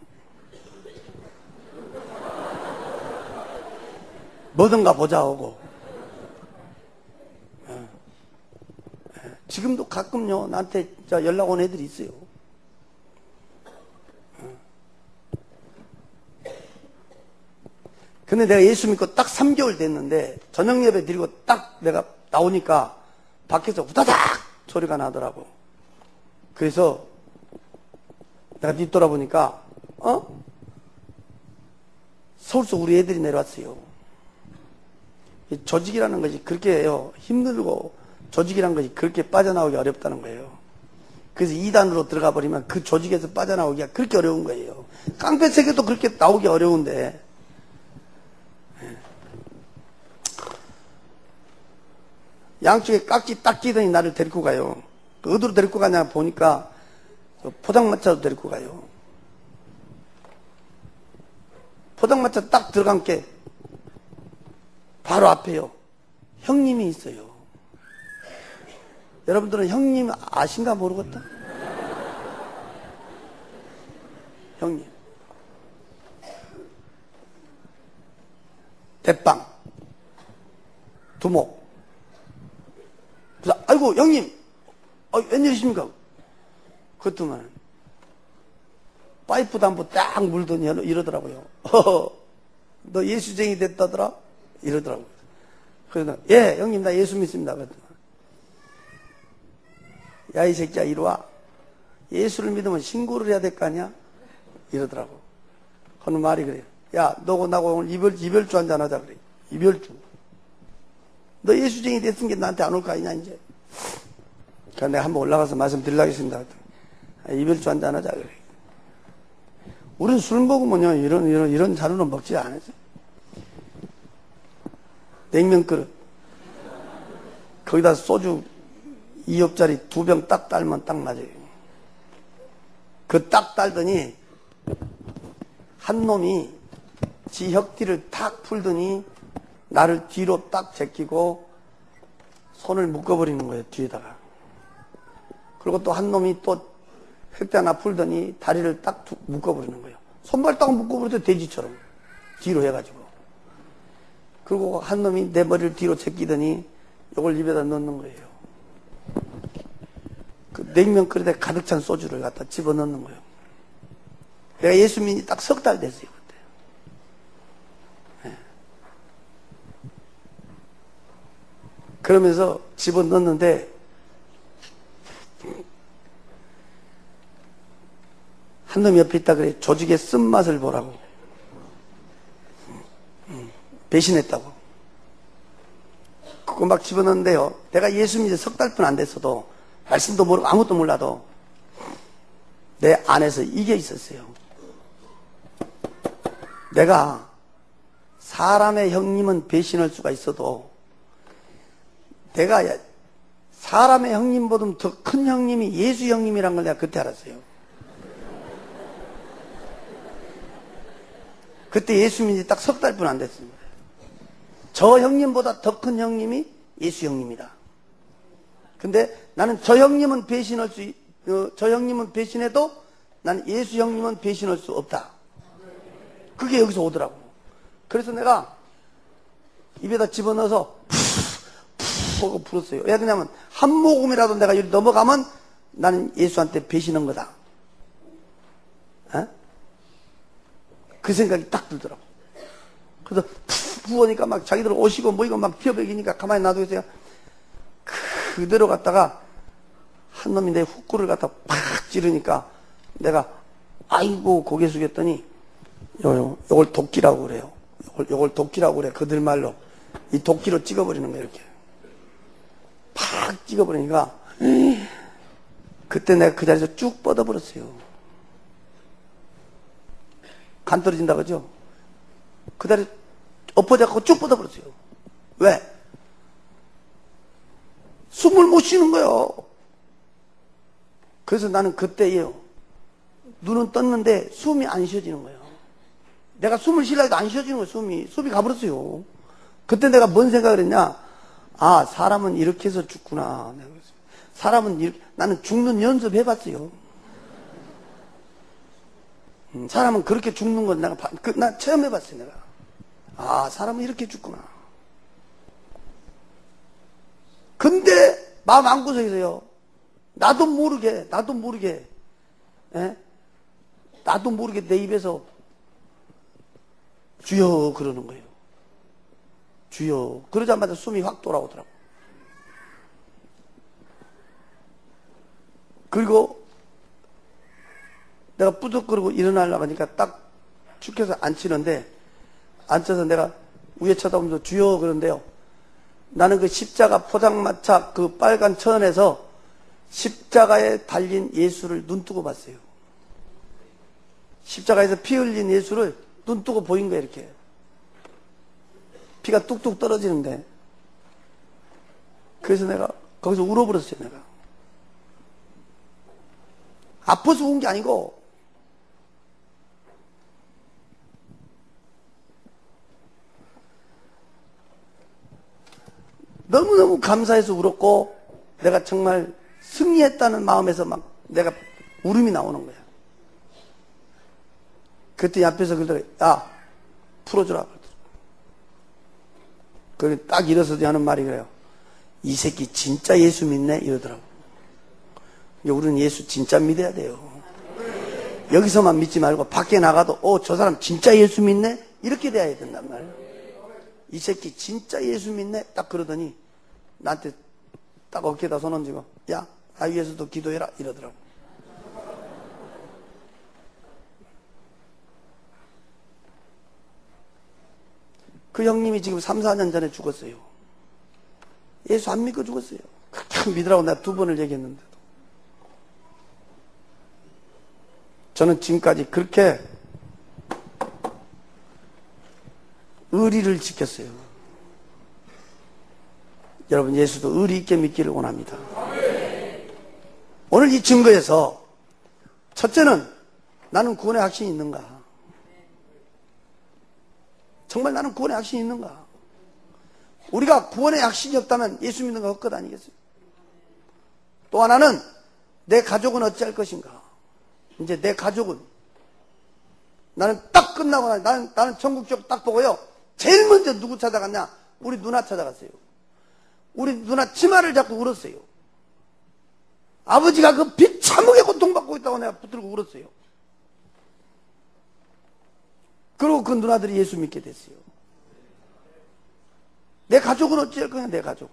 뭐든가 보자 하고. 지금도 가끔요, 나한테 연락 온 애들이 있어요. 근데 내가 예수 믿고 딱 3개월 됐는데 저녁 예배 드리고 딱 내가 나오니까 밖에서 우다닥 소리가 나더라고. 그래서 내가 뒤돌아보니까 서울서 우리 애들이 내려왔어요. 조직이라는 것이 그렇게 해요. 힘들고 조직이라는 것이 그렇게 빠져나오기 어렵다는 거예요. 그래서 2단으로 들어가 버리면 그 조직에서 빠져나오기가 그렇게 어려운 거예요. 깡패 세계도 그렇게 나오기 어려운데, 양쪽에 깍지 딱 끼더니 나를 데리고 가요. 어디로 데리고 가냐 보니까 포장마차로 데리고 가요. 포장마차 딱 들어간 게 바로 앞에요, 형님이 있어요. 여러분들은 형님 아신가 모르겠다? 형님. 대빵. 두목. 그래서 아이고 아이고, 형님, 웬일이십니까? 그랬더만, 파이프도 한번 딱 물더니 이러더라고요. 너 예수쟁이 됐다더라? 이러더라고요. 그래서, 예, 형님, 나 예수 믿습니다. 그랬더만, 야, 이 새끼야, 이리 와. 예수를 믿으면 신고를 해야 될 거 아니야? 이러더라고. 하는 말이 그래요. 야, 너고 나고 오늘 이별주 한잔 하자, 그래. 이별주. 너 예수쟁이 됐은 게 나한테 안 올 거 아니냐, 이제. 그러니까 내가 한번 올라가서 말씀드리려고 했습니다. 이별주 한잔 하자, 그래. 우리는 술 먹으면요, 이런 자루는 먹지 않았어요. 냉면 그릇. 거기다 소주 2엽짜리 2병 딱 딸면 딱 맞아요. 그 딱 딸더니, 한 놈이 지 혁띠를 탁 풀더니, 나를 뒤로 딱 제끼고, 손을 묶어버리는 거예요, 뒤에다가. 그리고 또 한 놈이 또 획대 하나 풀더니, 다리를 딱 묶어버리는 거예요. 손발 딱 묶어버려도 돼지처럼. 뒤로 해가지고. 그리고 한 놈이 내 머리를 뒤로 제끼더니, 이걸 입에다 넣는 거예요. 그 냉면 그릇에 가득 찬 소주를 갖다 집어넣는 거예요. 내가 예수 믿니 딱 3달 됐어요, 그때. 네. 그러면서 집어넣는데, 한 놈이 옆에 있다 그래. 조직의 쓴맛을 보라고. 배신했다고. 그거 막 집어넣는데요. 내가 예수 믿은 3달뿐 안 됐어도, 말씀도 모르고 아무것도 몰라도, 내 안에서 이게 있었어요. 내가 사람의 형님은 배신할 수가 있어도, 내가 사람의 형님보다 더 큰 형님이 예수 형님이란 걸 내가 그때 알았어요. 그때 예수 믿은 지 딱 3달뿐 안 됐습니다. 저 형님보다 더 큰 형님이 예수 형님이다. 근데 나는 저 형님은 저 형님은 배신해도 나는 예수 형님은 배신할 수 없다. 그게 여기서 오더라고. 그래서 내가 입에다 집어넣어서 푸 하고 불었어요. 왜 그러냐면 한 모금이라도 내가 여기 넘어가면 나는 예수한테 배신한 거다. 에? 그 생각이 딱 들더라고. 그래서 푸 부으니까 막 자기들 오시고 뭐 이거 막 피어በ기니까 가만히 놔두고 있어요. 그대로 갔다가 한 놈이 내 후쿠를 갖다 팍 찌르니까 내가 아이고 고개 숙였더니 요걸 도끼라고 그래요. 요걸 도끼라고 그래. 그들 말로. 이 도끼로 찍어버리는 거예요, 이렇게. 팍 찍어버리니까 그때 내가 그 자리에서 쭉 뻗어버렸어요. 간 떨어진다 그죠? 그 자리에 엎어져갖고 쭉 뻗어버렸어요. 왜? 숨을 못 쉬는 거예요. 그래서 나는 그때요. 눈은 떴는데 숨이 안 쉬어지는 거예요. 내가 숨을 쉬려고 해도 안 쉬어지는 거예요, 숨이 가버렸어요. 그때 내가 뭔 생각을 했냐? 아, 사람은 이렇게 해서 죽구나. 사람은 이렇게, 나는 죽는 연습 해봤어요. 사람은 그렇게 죽는 건 나 체험 해봤어요, 내가. 아, 사람은 이렇게 죽구나. 근데, 마음 안구석에서요. 나도 모르게, 예? 나도 모르게 내 입에서 주여 그러는 거예요. 주여. 그러자마자 숨이 확 돌아오더라고. 그리고 내가 뿌덕거리고 일어나려고 하니까 딱 축해서 앉히는데, 앉혀서 내가 위에 쳐다보면서 주여 그러는데요. 나는 그 십자가 포장마차 그 빨간 천에서 십자가에 달린 예수를 눈뜨고 봤어요. 십자가에서 피 흘린 예수를 눈뜨고 보인 거예요, 이렇게. 피가 뚝뚝 떨어지는데. 그래서 내가 거기서 울어버렸어요, 내가. 아파서 운 게 아니고, 너무너무 감사해서 울었고, 내가 정말 승리했다는 마음에서 막 내가 울음이 나오는 거야. 그때 앞에서 그러더래. 야, 풀어주라. 그래, 딱 일어서지 하는 말이 그래요. 이 새끼 진짜 예수 믿네? 이러더라고. 우리는 예수 진짜 믿어야 돼요. 여기서만 믿지 말고 밖에 나가도 저 사람 진짜 예수 믿네? 이렇게 돼야 된단 말이에요. 이 새끼 진짜 예수 믿네? 딱 그러더니 나한테 딱 어깨에다 손 얹고 야, 나 위해서도 기도해라 이러더라고. 그 형님이 지금 3, 4년 전에 죽었어요. 예수 안 믿고 죽었어요. 그렇게 믿으라고 내가 2번을 얘기했는데도. 저는 지금까지 그렇게 의리를 지켰어요. 여러분, 예수도 의리 있게 믿기를 원합니다. 오늘 이 증거에서 첫째는 나는 구원의 확신이 있는가? 정말 나는 구원의 확신이 있는가? 우리가 구원의 확신이 없다면 예수 믿는 거 헛것 아니겠어요? 또 하나는 내 가족은 어찌할 것인가? 이제 내 가족은 나는 딱 끝나고 나는 천국 쪽 딱 보고요. 제일 먼저 누구 찾아갔냐? 우리 누나 찾아갔어요. 우리 누나 치마를 잡고 울었어요. 아버지가 그 비참하게 고통받고 있다고 내가 붙들고 울었어요. 그리고 그 누나들이 예수 믿게 됐어요. 내 가족은 어찌할 거냐, 내 가족은.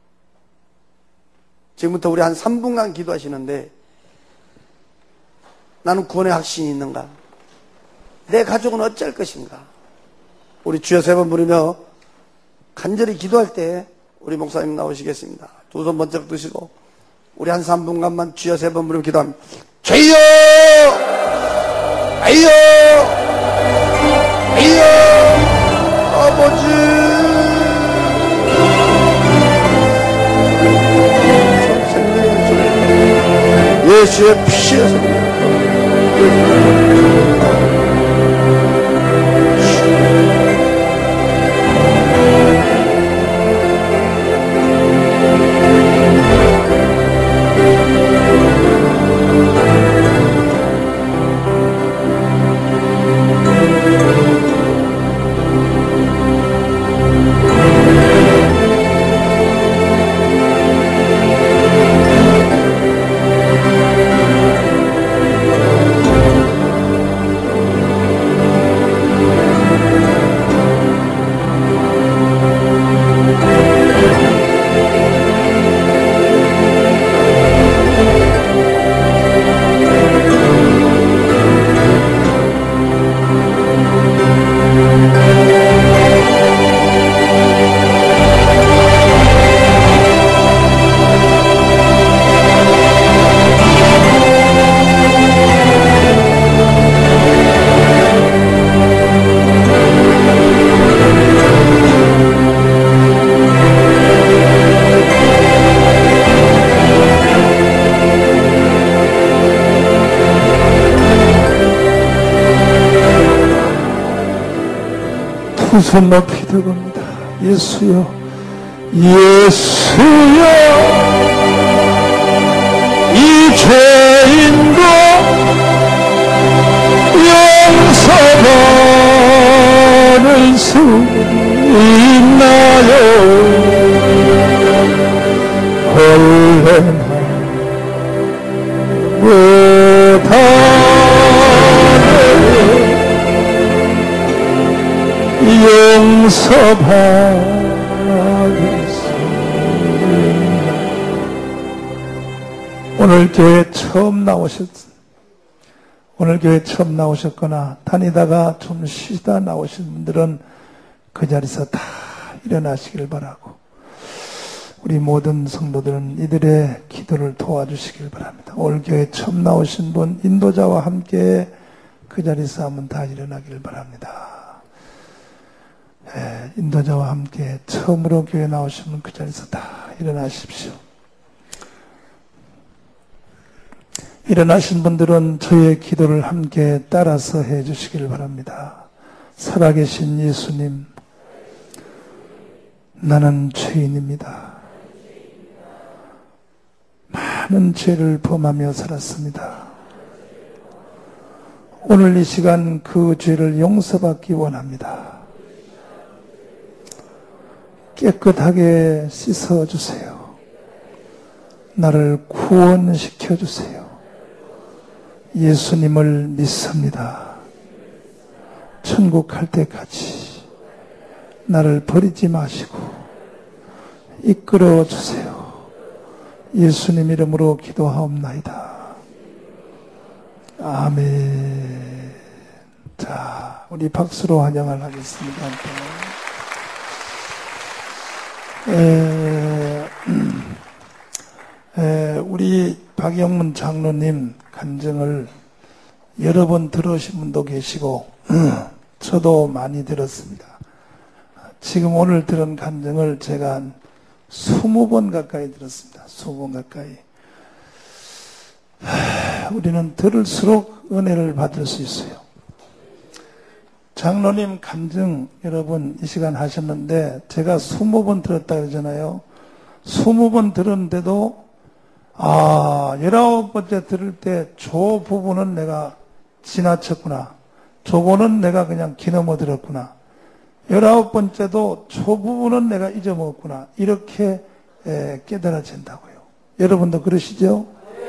지금부터 우리 한 3분간 기도하시는데 나는 구원의 확신이 있는가? 내 가족은 어찌할 것인가? 우리 주여 3번 부르며 간절히 기도할 때 우리 목사님 나오시겠습니다. 2손 번쩍 드시고 우리 한 3분간만 주여 3번 부르며 기도합니다. 주여! 아이요! 아이요! 아버지! 예수의 피에서 두 손 높이 들어봅니다. 예수여, 예수여, 이 죄인도 용서받을 수 있나요? 얼마나 못하네 용서받을 수 있나. 오늘 교회 처음 나오셨거나 다니다가 좀 쉬다 나오신 분들은 그 자리에서 다 일어나시길 바라고, 우리 모든 성도들은 이들의 기도를 도와주시길 바랍니다. 오늘 교회 처음 나오신 분, 인도자와 함께 그 자리에서 한번 다 일어나길 바랍니다. 인도자와 함께 처음으로 교회 나오시면 그 자리에서 다 일어나십시오. 일어나신 분들은 저의 기도를 함께 따라서 해주시길 바랍니다. 살아계신 예수님, 나는 죄인입니다. 많은 죄를 범하며 살았습니다. 오늘 이 시간 그 죄를 용서받기 원합니다. 깨끗하게 씻어주세요. 나를 구원시켜 주세요. 예수님을 믿습니다. 천국 갈 때까지 나를 버리지 마시고 이끌어 주세요. 예수님 이름으로 기도하옵나이다. 아멘. 자, 우리 박수로 환영을 하겠습니다. 우리 박영문 장로님 간증을 여러 번 들으신 분도 계시고 저도 많이 들었습니다. 지금 오늘 들은 간증을 제가 한 20번 가까이 들었습니다. 20번 가까이. 우리는 들을수록 은혜를 받을 수 있어요. 장로님 간증 여러분 이 시간 하셨는데 제가 20번 들었다 그러잖아요. 20번 들었는데도 19번째 들을 때 저 부분은 내가 지나쳤구나. 저거는 내가 그냥 기넘어 들었구나. 19번째도 저 부분은 내가 잊어먹었구나. 이렇게 깨달아진다고요. 여러분도 그러시죠?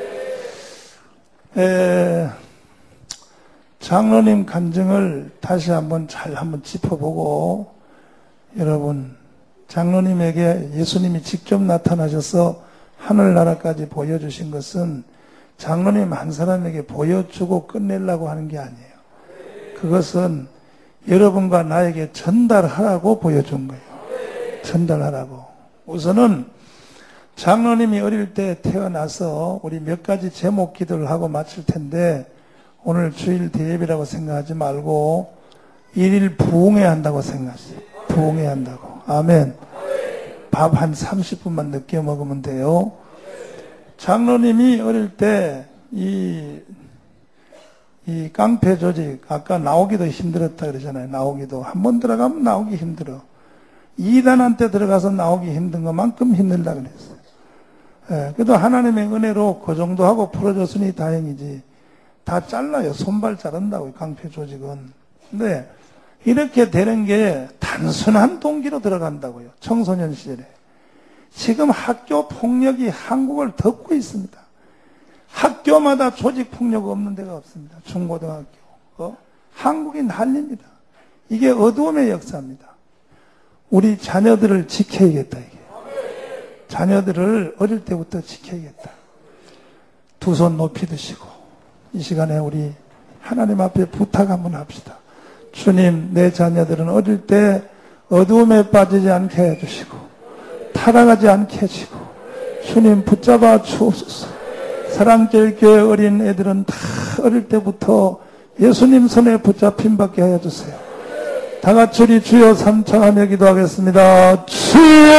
장로님 간증을 다시 한번 잘 한번 짚어보고 여러분 장로님에게 예수님이 직접 나타나셔서 하늘나라까지 보여주신 것은 장로님 한 사람에게 보여주고 끝내려고 하는 게 아니에요. 그것은 여러분과 나에게 전달하라고 보여준 거예요. 전달하라고. 우선은 장로님이 어릴 때 태어나서 우리 몇 가지 제목 기도를 하고 마칠 텐데 오늘 주일 대예배라고 생각하지 말고 일일 부흥해야 한다고 생각하세요. 부흥해야 한다고. 아멘. 밥 한 30분만 늦게 먹으면 돼요. 장로님이 어릴 때 이 깡패 조직 아까 나오기도 힘들었다 그러잖아요. 나오기도 한 번 들어가면 나오기 힘들어. 2단한테 들어가서 나오기 힘든 것만큼 힘들다 그랬어요. 그래도 하나님의 은혜로 그 정도 하고 풀어줬으니 다행이지. 다 잘라요. 손발 자른다고요. 깡패 조직은. 근데 이렇게 되는 게 단순한 동기로 들어간다고요. 청소년 시절에. 지금 학교 폭력이 한국을 덮고 있습니다. 학교마다 조직 폭력 없는 데가 없습니다. 중고등학교. 한국이 난립니다. 이게 어두움의 역사입니다. 우리 자녀들을 지켜야겠다, 이게. 자녀들을 어릴 때부터 지켜야겠다. 두 손 높이 드시고, 이 시간에 우리 하나님 앞에 부탁 한번 합시다. 주님, 내 자녀들은 어릴 때 어두움에 빠지지 않게 해주시고, 타락하지 않게 해주시고, 주님 붙잡아 주옵소서. 사랑제일교회 어린 애들은 다 어릴 때부터 예수님 손에 붙잡힘 받게 하여 주세요. 다 같이 우리 주여 삼창하며 기도하겠습니다. 주여!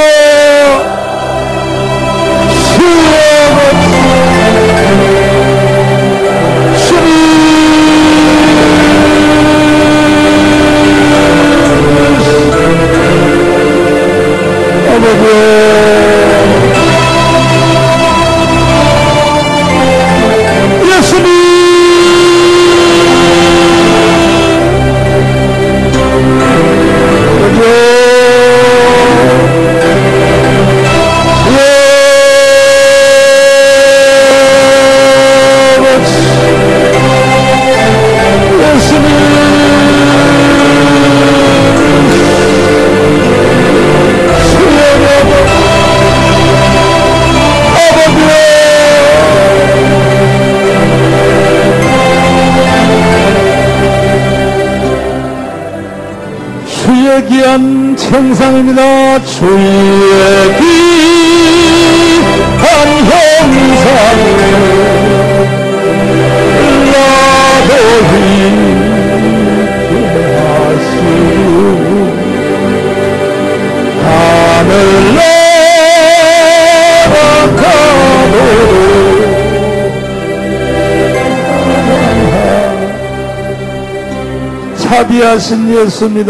귀한 청상입니다. 주의 귀한 형상을 나도 힘게 하시고 하늘 나아가도 자비하신 예수입니다.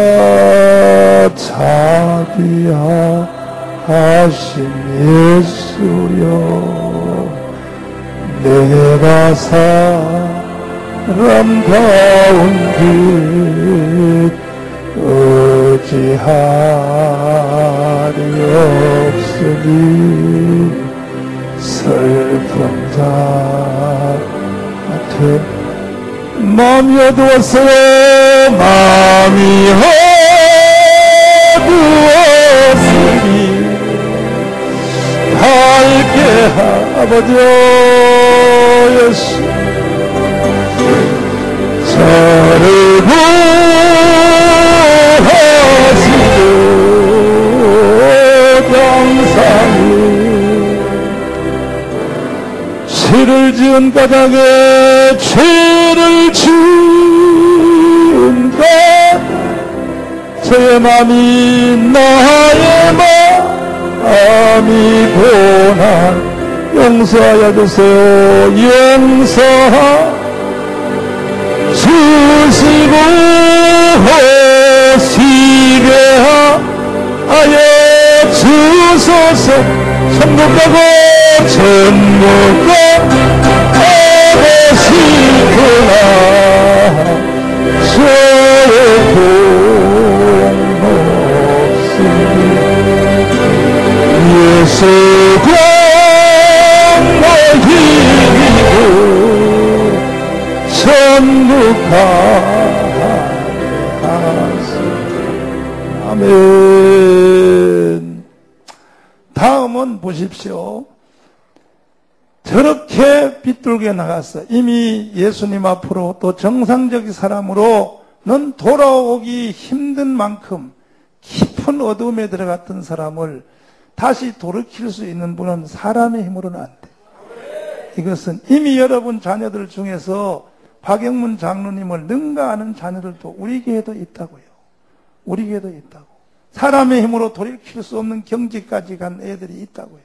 자비하신 예수여, 내가 사람 가운데 어찌하리 없으니 슬픈 자한테 마음이 어두웠어요. 마음이 어두웠으니 밝게 아버지 예수 저를 구하시고 장사히 죄를 지은 까닭에 죄를 지은 것 저의 마음이 나의 마음이 고난 용서하여 주세요. 용서하 주시고 시배하여 주소서. 천국 가고 천국 가고 싶구나 저의 공없으니 예수 광고 힘이고 천국 가하시. 아멘. 다음은 보십시오. 저렇게 비뚤게 나갔어. 이미 예수님 앞으로 또 정상적인 사람으로는 돌아오기 힘든 만큼 깊은 어둠에 들어갔던 사람을 다시 돌이킬 수 있는 분은 사람의 힘으로는 안 돼. 이것은 이미 여러분 자녀들 중에서 박영문 장로님을 능가하는 자녀들도 우리 교회도 있다고요. 우리 교회도 있다고. 사람의 힘으로 돌이킬 수 없는 경지까지 간 애들이 있다고요.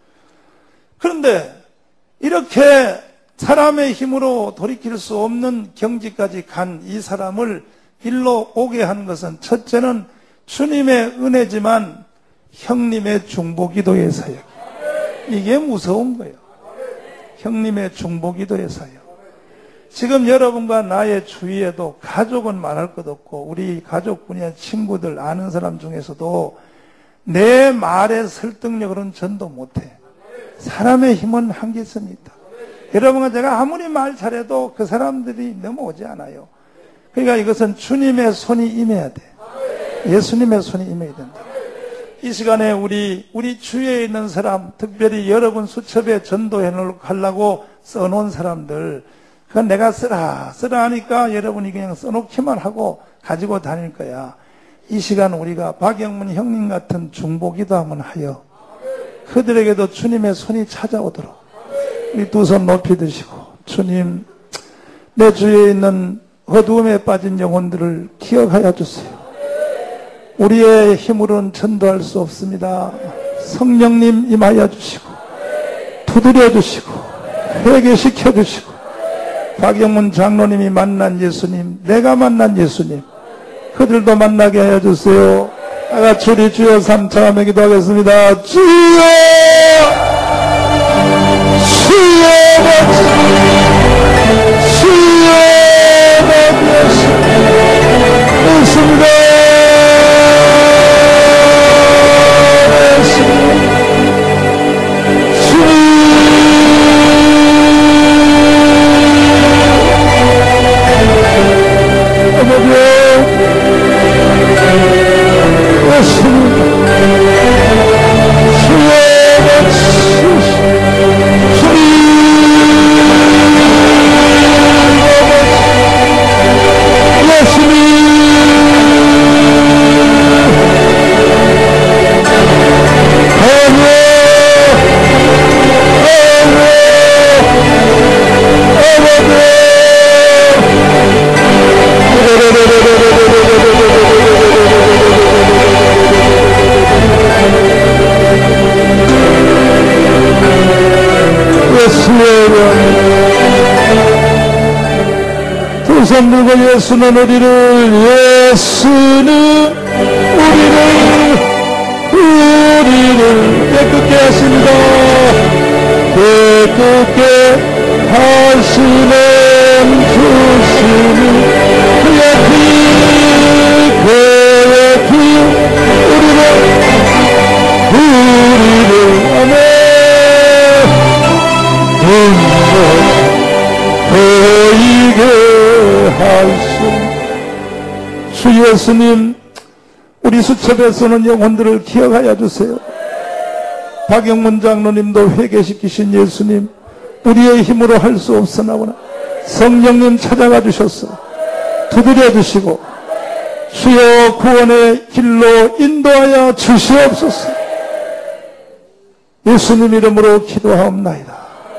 그런데 이렇게 사람의 힘으로 돌이킬 수 없는 경지까지 간 이 사람을 일로 오게 한 것은 첫째는 주님의 은혜지만 형님의 중보기도의 사역. 이게 무서운 거예요. 형님의 중보기도의 사역. 지금 여러분과 나의 주위에도 가족은 말할 것 없고 우리 가족분이나 친구들 아는 사람 중에서도 내 말의 설득력으로는 전도 못해. 사람의 힘은 한계점이 있다. 여러분과 제가 아무리 말 잘해도 그 사람들이 넘어오지 않아요. 그러니까 이것은 주님의 손이 임해야 돼. 예수님의 손이 임해야 된다. 이 시간에 우리 주위에 있는 사람, 특별히 여러분 수첩에 전도해 놓으려고 써놓은 사람들, 그건 내가 쓰라 하니까 여러분이 그냥 써놓기만 하고 가지고 다닐 거야. 이 시간 우리가 박영문 형님 같은 중보기도 한번 하여 그들에게도 주님의 손이 찾아오도록 우리 두 손 높이 드시고, 주님, 내 주위에 있는 어두움에 빠진 영혼들을 기억하여 주세요. 우리의 힘으로는 전도할 수 없습니다. 성령님 임하여 주시고 두드려 주시고 회개시켜 주시고, 박영문 장로님이 만난 예수님, 내가 만난 예수님, 그들도 만나게 하여 주세요. 다같이 우리 주여 삼차하며 기도하겠습니다. 주여, 주여, 주여, 예수입니다. 두 손 들고 예수는 우리를 깨끗게 하십니다. 깨끗게 하시는 주시는 그의 피 우리를 아멘. 예수님, 우리 수첩에 쓰는 영혼들을 기억하여 주세요. 박영문 장로님도 회개시키신 예수님, 우리의 힘으로 할 수 없으나보나 성령님 찾아가 주셔서 두드려 주시고 주여 구원의 길로 인도하여 주시옵소서. 예수님 이름으로 기도하옵나이다.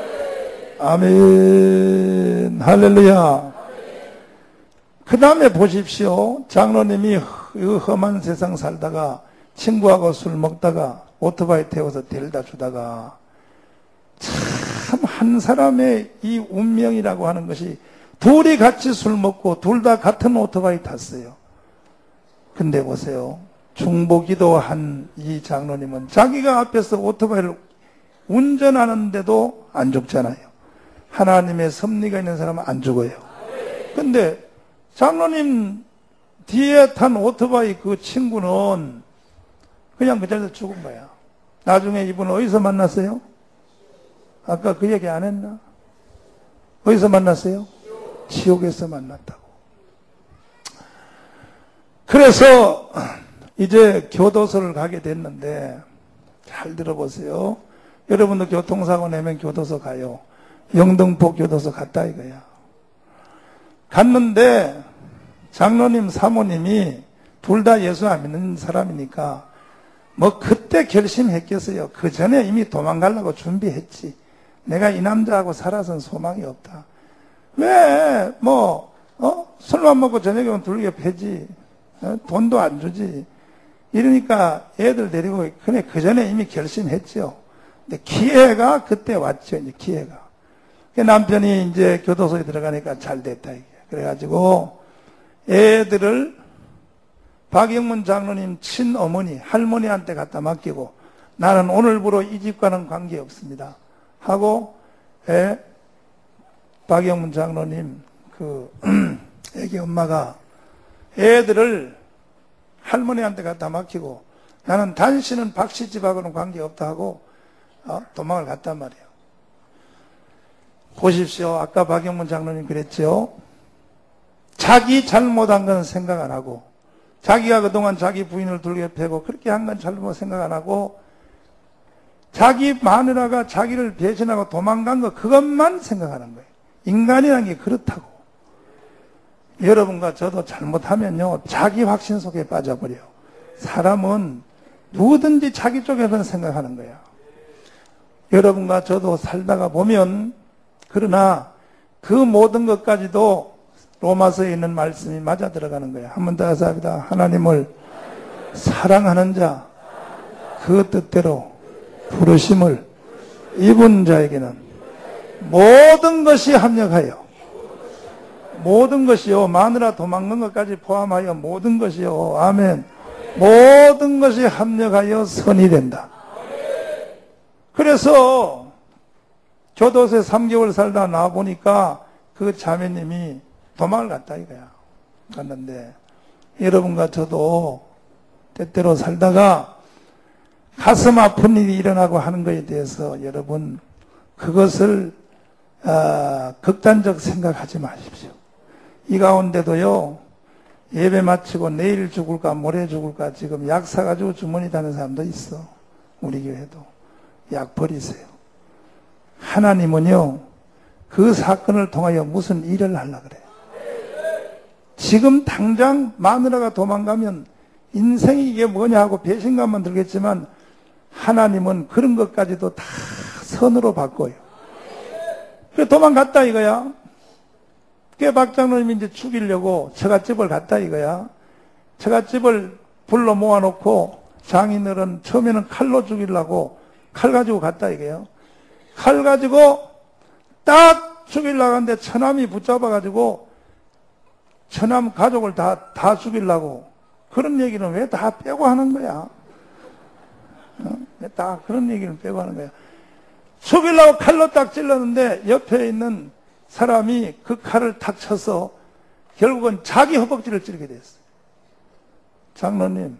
아멘. 할렐루야. 그 다음에 보십시오. 장로님이 험한 세상 살다가 친구하고 술 먹다가 오토바이 태워서 데려다 주다가 참 한 사람의 이 운명이라고 하는 것이 둘이 같이 술 먹고 둘 다 같은 오토바이 탔어요. 근데 보세요. 중보기도 한 이 장로님은 자기가 앞에서 오토바이를 운전하는데도 안 죽잖아요. 하나님의 섭리가 있는 사람은 안 죽어요. 근데 장로님 뒤에 탄 오토바이 그 친구는 그냥 그 자리에서 죽은 거야. 나중에 이분 어디서 만났어요? 아까 그 얘기 안 했나? 어디서 만났어요? 지옥에서 만났다고. 그래서 이제 교도소를 가게 됐는데 잘 들어보세요. 여러분도 교통사고 내면 교도소 가요. 영등포 교도소 갔다 이거야. 갔는데 장로님 사모님이 둘 다 예수 안 믿는 사람이니까 뭐 그때 결심했겠어요. 그 전에 이미 도망가려고 준비했지. 내가 이 남자하고 살아서는 소망이 없다. 왜 술만 먹고 저녁에 오면 둘게 패지. 돈도 안 주지. 이러니까 애들 데리고 그냥 그 전에 이미 결심했죠. 근데 기회가 그때 왔죠. 이제 기회가. 남편이 이제 교도소에 들어가니까 잘 됐다 이게. 그래가지고 애들을 박영문 장로님 친어머니 할머니한테 갖다 맡기고 나는 오늘부로 이 집과는 관계없습니다 하고 박영문 장로님 그 애기 엄마가 애들을 할머니한테 갖다 맡기고 나는 당신은 박씨 집하고는 관계없다 하고 도망을 갔단 말이에요. 보십시오. 아까 박영문 장로님 그랬죠. 자기 잘못한 건 생각 안 하고 자기가 그동안 자기 부인을 둘게 패고 그렇게 한 건 잘못 생각 안 하고 자기 마누라가 자기를 배신하고 도망간 거 그것만 생각하는 거예요. 인간이라는 게 그렇다고. 여러분과 저도 잘못하면요 자기 확신 속에 빠져버려요. 사람은 누구든지 자기 쪽에만 생각하는 거야. 여러분과 저도 살다가 보면 그러나 그 모든 것까지도 로마서에 있는 말씀이 맞아 들어가는 거예요. 한 번 더 해서 합니다. 하나님을 사랑하는 자, 그 뜻대로 부르심을 입은 자에게는 모든 것이 합력하여 모든 것이요. 마누라 도망간 것까지 포함하여 모든 것이요. 아멘. 모든 것이 합력하여 선이 된다. 그래서 교도소에 3개월 살다 나와보니까 그 자매님이 도망을 갔다 이거야. 갔는데 여러분과 저도 때때로 살다가 가슴 아픈 일이 일어나고 하는 것에 대해서 여러분 그것을 극단적 생각하지 마십시오. 이 가운데도요 예배 마치고 내일 죽을까 모레 죽을까 지금 약 사가지고 주머니 다는 사람도 있어. 우리 교회도 약 버리세요. 하나님은요 그 사건을 통하여 무슨 일을 하려고 그래요. 지금 당장 마누라가 도망가면 인생이 이게 뭐냐 하고 배신감만 들겠지만 하나님은 그런 것까지도 다 선으로 바꿔요. 그래 도망갔다 이거야. 그게 박 장로님이 이제 죽이려고 처갓집을 갔다 이거야. 처갓집을 불러 모아놓고 장인어른 처음에는 칼로 죽이려고 칼 가지고 갔다 이거예요. 칼 가지고 딱 죽이려고 하는데 처남이 붙잡아가지고 처남 가족을 다 죽이려고 그런 얘기는 왜 다 빼고 하는 거야? 왜 다 그런 얘기는 빼고 하는 거야? 죽이려고 칼로 딱 찔렀는데 옆에 있는 사람이 그 칼을 탁 쳐서 결국은 자기 허벅지를 찌르게 됐어요. 장로님,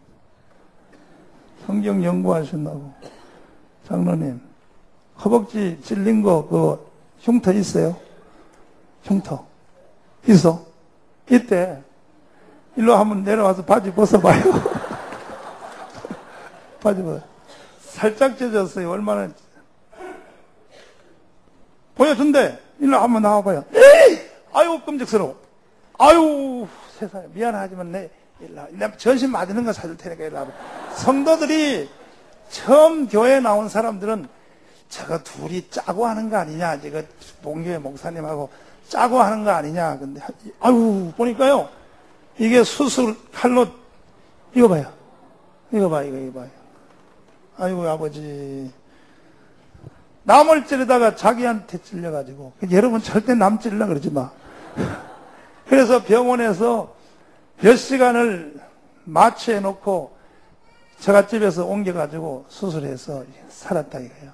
성경 연구하신다고. 장로님, 허벅지 찔린 거, 그 흉터 있어요? 흉터. 있어. 이때 일로 한번 내려와서 바지 벗어봐요. 바지 벗어. 살짝 젖었어요. 얼마나. 보여준대. 일로 한번 나와봐요. 에이! 아유, 끔찍스러워. 아유, 세상에. 미안하지만 내가 전신 맞는 거 사줄 테니까 일로 와봐. 성도들이 처음 교회에 나온 사람들은 저거 둘이 짜고 하는 거 아니냐. 저거 봉교회 목사님하고 짜고 하는 거 아니냐. 근데, 아유, 보니까요. 이게 수술 칼로, 이거 봐요. 이거 봐요. 아이고, 아버지. 남을 찌르다가 자기한테 찔려가지고. 여러분 절대 남 찌르려고 그러지 마. 그래서 병원에서 몇 시간을 마취해 놓고 처갓집에서 옮겨가지고 수술해서 살았다 이거예요.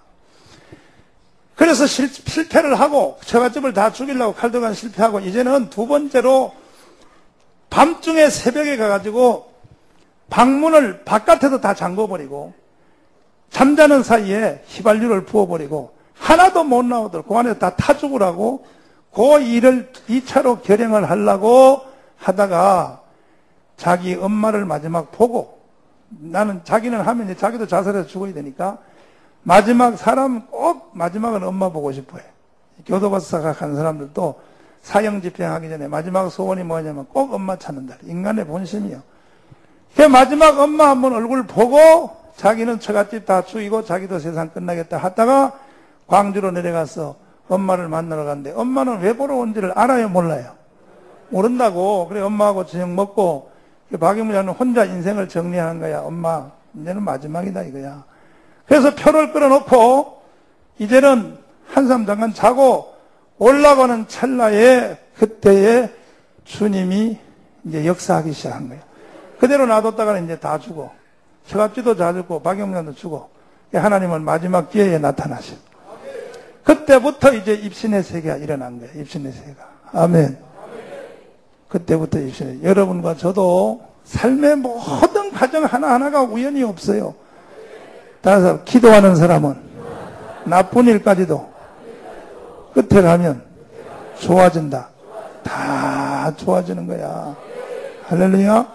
그래서 실패를 하고 처갓집을 다 죽이려고 칼도간 실패하고 이제는 두 번째로 밤중에 새벽에 가가지고 방문을 바깥에도 다 잠궈버리고 잠자는 사이에 휘발유를 부어버리고 하나도 못 나오도록 그 안에 다 타 죽으라고 그 일을 2차로 결행을 하려고 하다가 자기 엄마를 마지막 보고 나는 자기는 하면 이제 자기도 자살해서 죽어야 되니까 마지막 사람 꼭 마지막은 엄마 보고 싶어요. 교도소 간 사람들도 사형 집행하기 전에 마지막 소원이 뭐냐면 꼭 엄마 찾는다. 인간의 본심이요. 그 마지막 엄마 한번 얼굴 보고 자기는 처갓집 다 죽이고 자기도 세상 끝나겠다 하다가 광주로 내려가서 엄마를 만나러 갔는데 엄마는 왜 보러 온지를 알아요 몰라요? 모른다고. 그래 엄마하고 저녁 먹고 박영무 장로는 혼자 인생을 정리하는 거야. 엄마 이제는 마지막이다 이거야. 그래서 표를 끌어놓고 이제는 한참 잠깐 자고 올라가는 찰나에 그때에 주님이 이제 역사하기 시작한 거예요. 그대로 놔뒀다가는 이제 다 죽어. 처갓집도 다 죽고 박영무도 죽어. 하나님은 마지막 기회에 나타나셔. 그때부터 이제 입신의 세계가 일어난 거예요. 입신의 세계가. 아멘. 그때부터 입신의 여러분과 저도 삶의 모든 과정 하나하나가 우연이 없어요. 따라서 기도하는 사람은 나쁜 일까지도 끝에 가면 좋아진다. 다 좋아지는 거야. 할렐루야.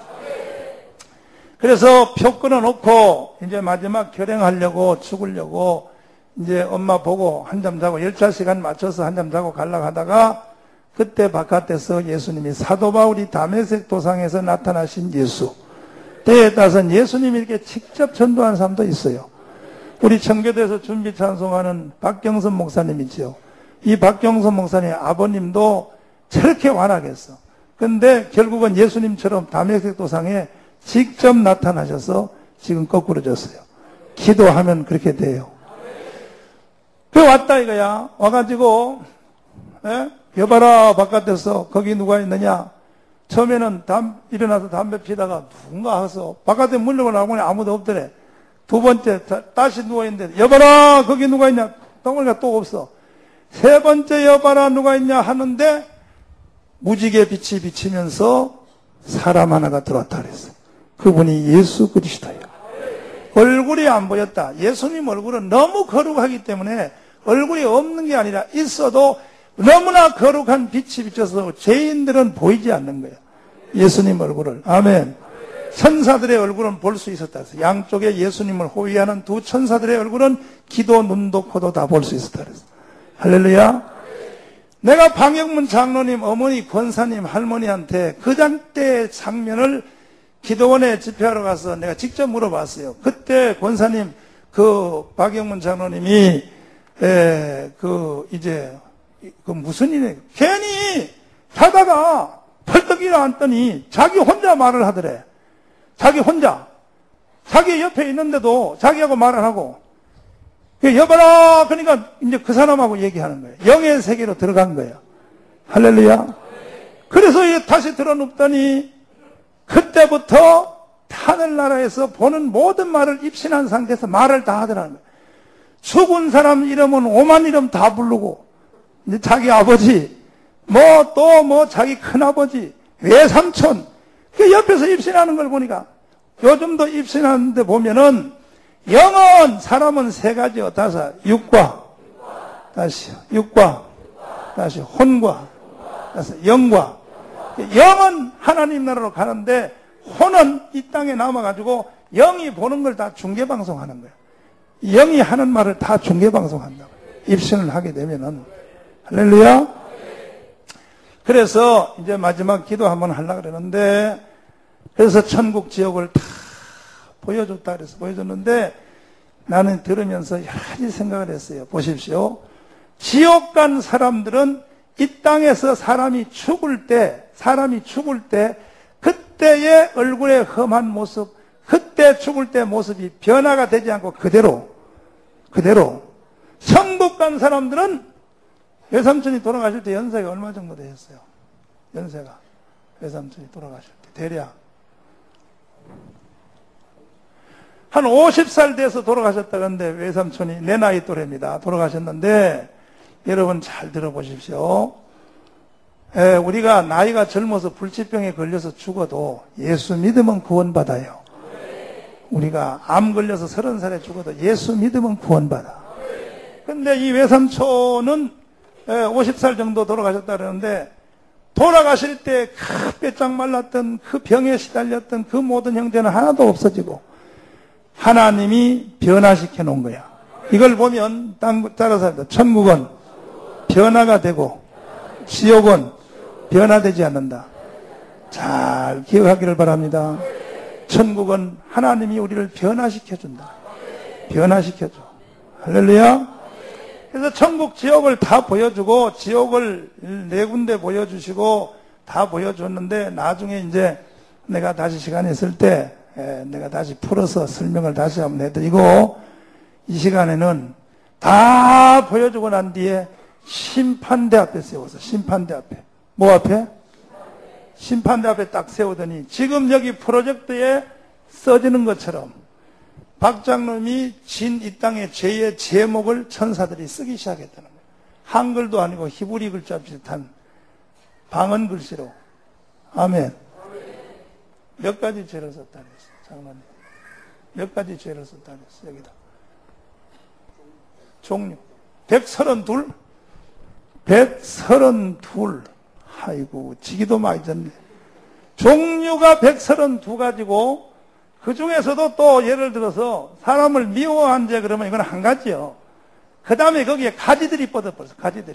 그래서 표 끊어놓고 이제 마지막 결행하려고 죽으려고 이제 엄마 보고 한잠 자고 열차 시간 맞춰서 한잠 자고 가려고 하다가 그때 바깥에서 예수님이 사도 바울이 다메섹 도상에서 나타나신 예수 때에 따라서 예수님이 이렇게 직접 전도한 사람도 있어요. 우리 청교도에서 준비 찬송하는 박경선 목사님 있죠. 이 박경선 목사님 아버님도 저렇게 완하겠어. 근데 결국은 예수님처럼 다메섹 도상에 직접 나타나셔서 지금 거꾸로졌어요. 기도하면 그렇게 돼요. 그 왔다 이거야. 와가지고 여봐라 바깥에서 거기 누가 있느냐. 처음에는 일어나서 담배 피다가 누군가 와서 바깥에 문 열고 나오니 아무도 없더래. 두 번째 다시 누워있는데 여봐라 거기 누가 있냐. 덩어리가 또 없어. 세 번째 여봐라 누가 있냐 하는데 무지개 빛이 비치면서 사람 하나가 들어왔다 그랬어요. 그분이 예수 그리스도예요. 얼굴이 안 보였다. 예수님 얼굴은 너무 거룩하기 때문에 얼굴이 없는 게 아니라 있어도 너무나 거룩한 빛이 비쳐서 죄인들은 보이지 않는 거예요. 예수님 얼굴을. 아멘. 천사들의 얼굴은 볼 수 있었다. 양쪽에 예수님을 호위하는 두 천사들의 얼굴은 귀도 눈도 코도 다 볼 수 있었다. 할렐루야. 내가 방영문 장로님 어머니 권사님 할머니한테 그 장때 장면을 기도원에 집회하러 가서 내가 직접 물어봤어요. 그때 권사님 박영문 장로님이 무슨 일이에요? 괜히 자다가 펄떡 일어났더니 자기 혼자 말을 하더래. 자기 혼자. 자기 옆에 있는데도 자기하고 말을 하고. 여봐라. 그러니까 이제 그 사람하고 얘기하는 거예요. 영의 세계로 들어간 거예요. 할렐루야. 그래서 다시 들어눕더니 그때부터 하늘나라에서 보는 모든 말을 입신한 상태에서 말을 다 하더라는 거예요. 죽은 사람 이름은 5만 이름 다 부르고, 이제 자기 아버지, 자기 큰아버지, 외삼촌, 그 옆에서 입신하는 걸 보니까, 요즘도 입신하는데 보면은, 영은, 사람은 세 가지요. 육과, 다시 혼과, 다시 영과. 영은 하나님 나라로 가는데 혼은 이 땅에 남아가지고 영이 보는 걸 다 중계방송하는 거예요. 영이 하는 말을 다 중계방송한다고. 입신을 하게 되면은. 할렐루야. 그래서 이제 마지막 기도 한번 하려고 그러는데, 그래서 천국 지옥을 다 보여줬다 그래서 보여줬는데, 나는 들으면서 여러 가지 생각을 했어요. 보십시오. 지옥 간 사람들은 이 땅에서 사람이 죽을 때 그때의 얼굴의 험한 모습, 그때 죽을 때 모습이 변화가 되지 않고 그대로. 천국 간 사람들은 외삼촌이 돌아가실 때 연세가 얼마 정도 되셨어요? 연세가 외삼촌이 돌아가실 때 대략 한 50살 돼서 돌아가셨다는데 외삼촌이 내 나이 또래입니다. 돌아가셨는데 여러분 잘 들어보십시오. 우리가 나이가 젊어서 불치병에 걸려서 죽어도 예수 믿으면 구원받아요. 우리가 암 걸려서 30살에 죽어도 예수 믿으면 구원받아. 근데 이 외삼촌은 50살 정도 돌아가셨다 그러는데, 돌아가실 때 그 뼈짝 말랐던 그 병에 시달렸던 그 모든 형제는 하나도 없어지고 하나님이 변화시켜 놓은 거야. 이걸 보면 따라서 합니다. 천국은 변화가 되고 지옥은 변화되지 않는다. 잘 기억하기를 바랍니다. 천국은 하나님이 우리를 변화시켜준다. 변화시켜줘. 할렐루야. 그래서 천국 지옥을 다 보여주고, 지옥을 4군데 보여주시고 다 보여줬는데, 나중에 이제 내가 다시 시간이 있을 때 내가 다시 풀어서 설명을 다시 한번 해드리고, 이 시간에는 다 보여주고 난 뒤에 심판대 앞에 세워서, 심판대 앞에 뭐 앞에? 심판대 앞에 딱 세우더니 지금 여기 프로젝트에 써지는 것처럼 박장로님이 진 이 땅의 죄의 제목을 천사들이 쓰기 시작했다는 거예요. 한글도 아니고 히브리 글자 비슷한 방언 글씨로. 아멘. 몇 가지 죄를 썼다 그랬어요, 장로님. 몇 가지 죄를 썼다 그랬어요, 여기다. 종류. 132? 132. 아이고, 지기도 많이 졌네. 종류가 132가지고, 그 중에서도 또 예를 들어서 사람을 미워한 죄 그러면 이건 한 가지요. 그 다음에 거기에 가지들이 뻗어버렸어. 가지들이.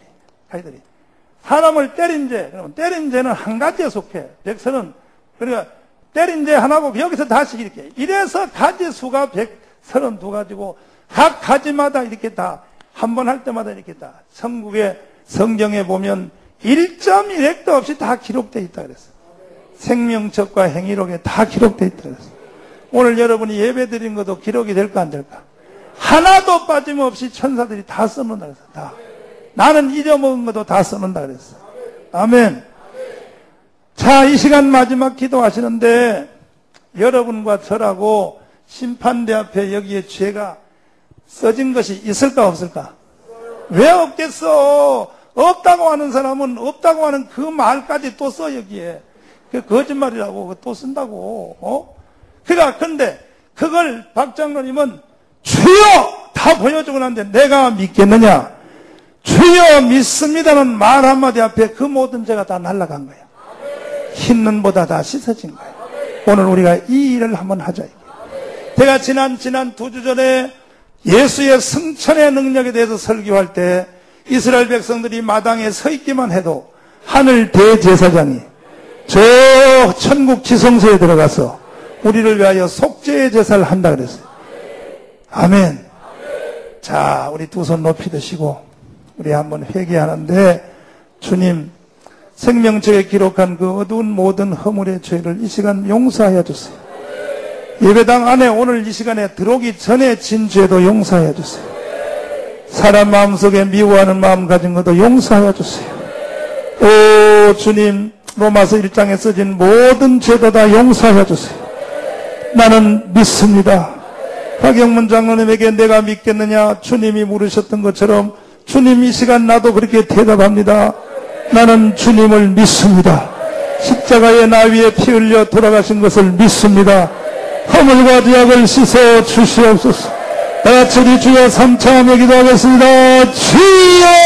사람을 때린 죄, 그러면 때린 죄는 한 가지에 속해. 130. 그러니까 때린 죄 하나고 여기서 다시 이렇게. 이래서 가지 수가 132가지고 각 가지마다 이렇게 다 한 번 할 때마다 이렇게 다 천국의 성경에 보면 1.1획도 없이 다 기록되어 있다 그랬어. 생명책과 행위록에 다 기록되어 있다 그랬어. 오늘 여러분이 예배 드린 것도 기록이 될까 안 될까? 하나도 빠짐없이 천사들이 다 써놓는다 그랬어. 다. 나는 잊어먹은 것도 다 써놓는다 그랬어. 아멘. 자, 이 시간 마지막 기도하시는데 여러분과 저라고 심판대 앞에 여기에 죄가 써진 것이 있을까 없을까? 왜 없겠어? 없다고 하는 사람은 없다고 하는 그 말까지 또 써 여기에. 그 거짓말이라고 또 쓴다고. 그러니까 근데 그걸 박 장로님은 주여 다 보여주고 난데 내가 믿겠느냐? 주여 믿습니다는 말 한마디 앞에 그 모든 죄가 다 날아간 거야. 흰 눈보다 다 씻어진 거야. 오늘 우리가 이 일을 한번 하자. 제가 지난 2주 전에 예수의 승천의 능력에 대해서 설교할 때 이스라엘 백성들이 마당에 서 있기만 해도 하늘 대제사장이 저 천국 지성소에 들어가서 우리를 위하여 속죄의 제사를 한다 그랬어요. 아멘. 자, 우리 두 손 높이 드시고 우리 한번 회개하는데, 주님, 생명책에 기록한 그 어두운 모든 허물의 죄를 이 시간 용서하여 주세요. 예배당 안에 오늘 이 시간에 들어오기 전에 진 죄도 용서하여 주세요. 사람 마음속에 미워하는 마음 가진 것도 용서하여 주세요. 오 주님, 로마서 1장에 써진 모든 죄도 다 용서하여 주세요. 나는 믿습니다. 박영문 장로님에게 내가 믿겠느냐 주님이 물으셨던 것처럼 주님, 이 시간 나도 그렇게 대답합니다. 나는 주님을 믿습니다. 십자가의 나위에 피 흘려 돌아가신 것을 믿습니다. 허물과 죄악을 씻어 주시옵소서. 다 같이 우리 주여 삼창하며 기도하겠습니다. 주여!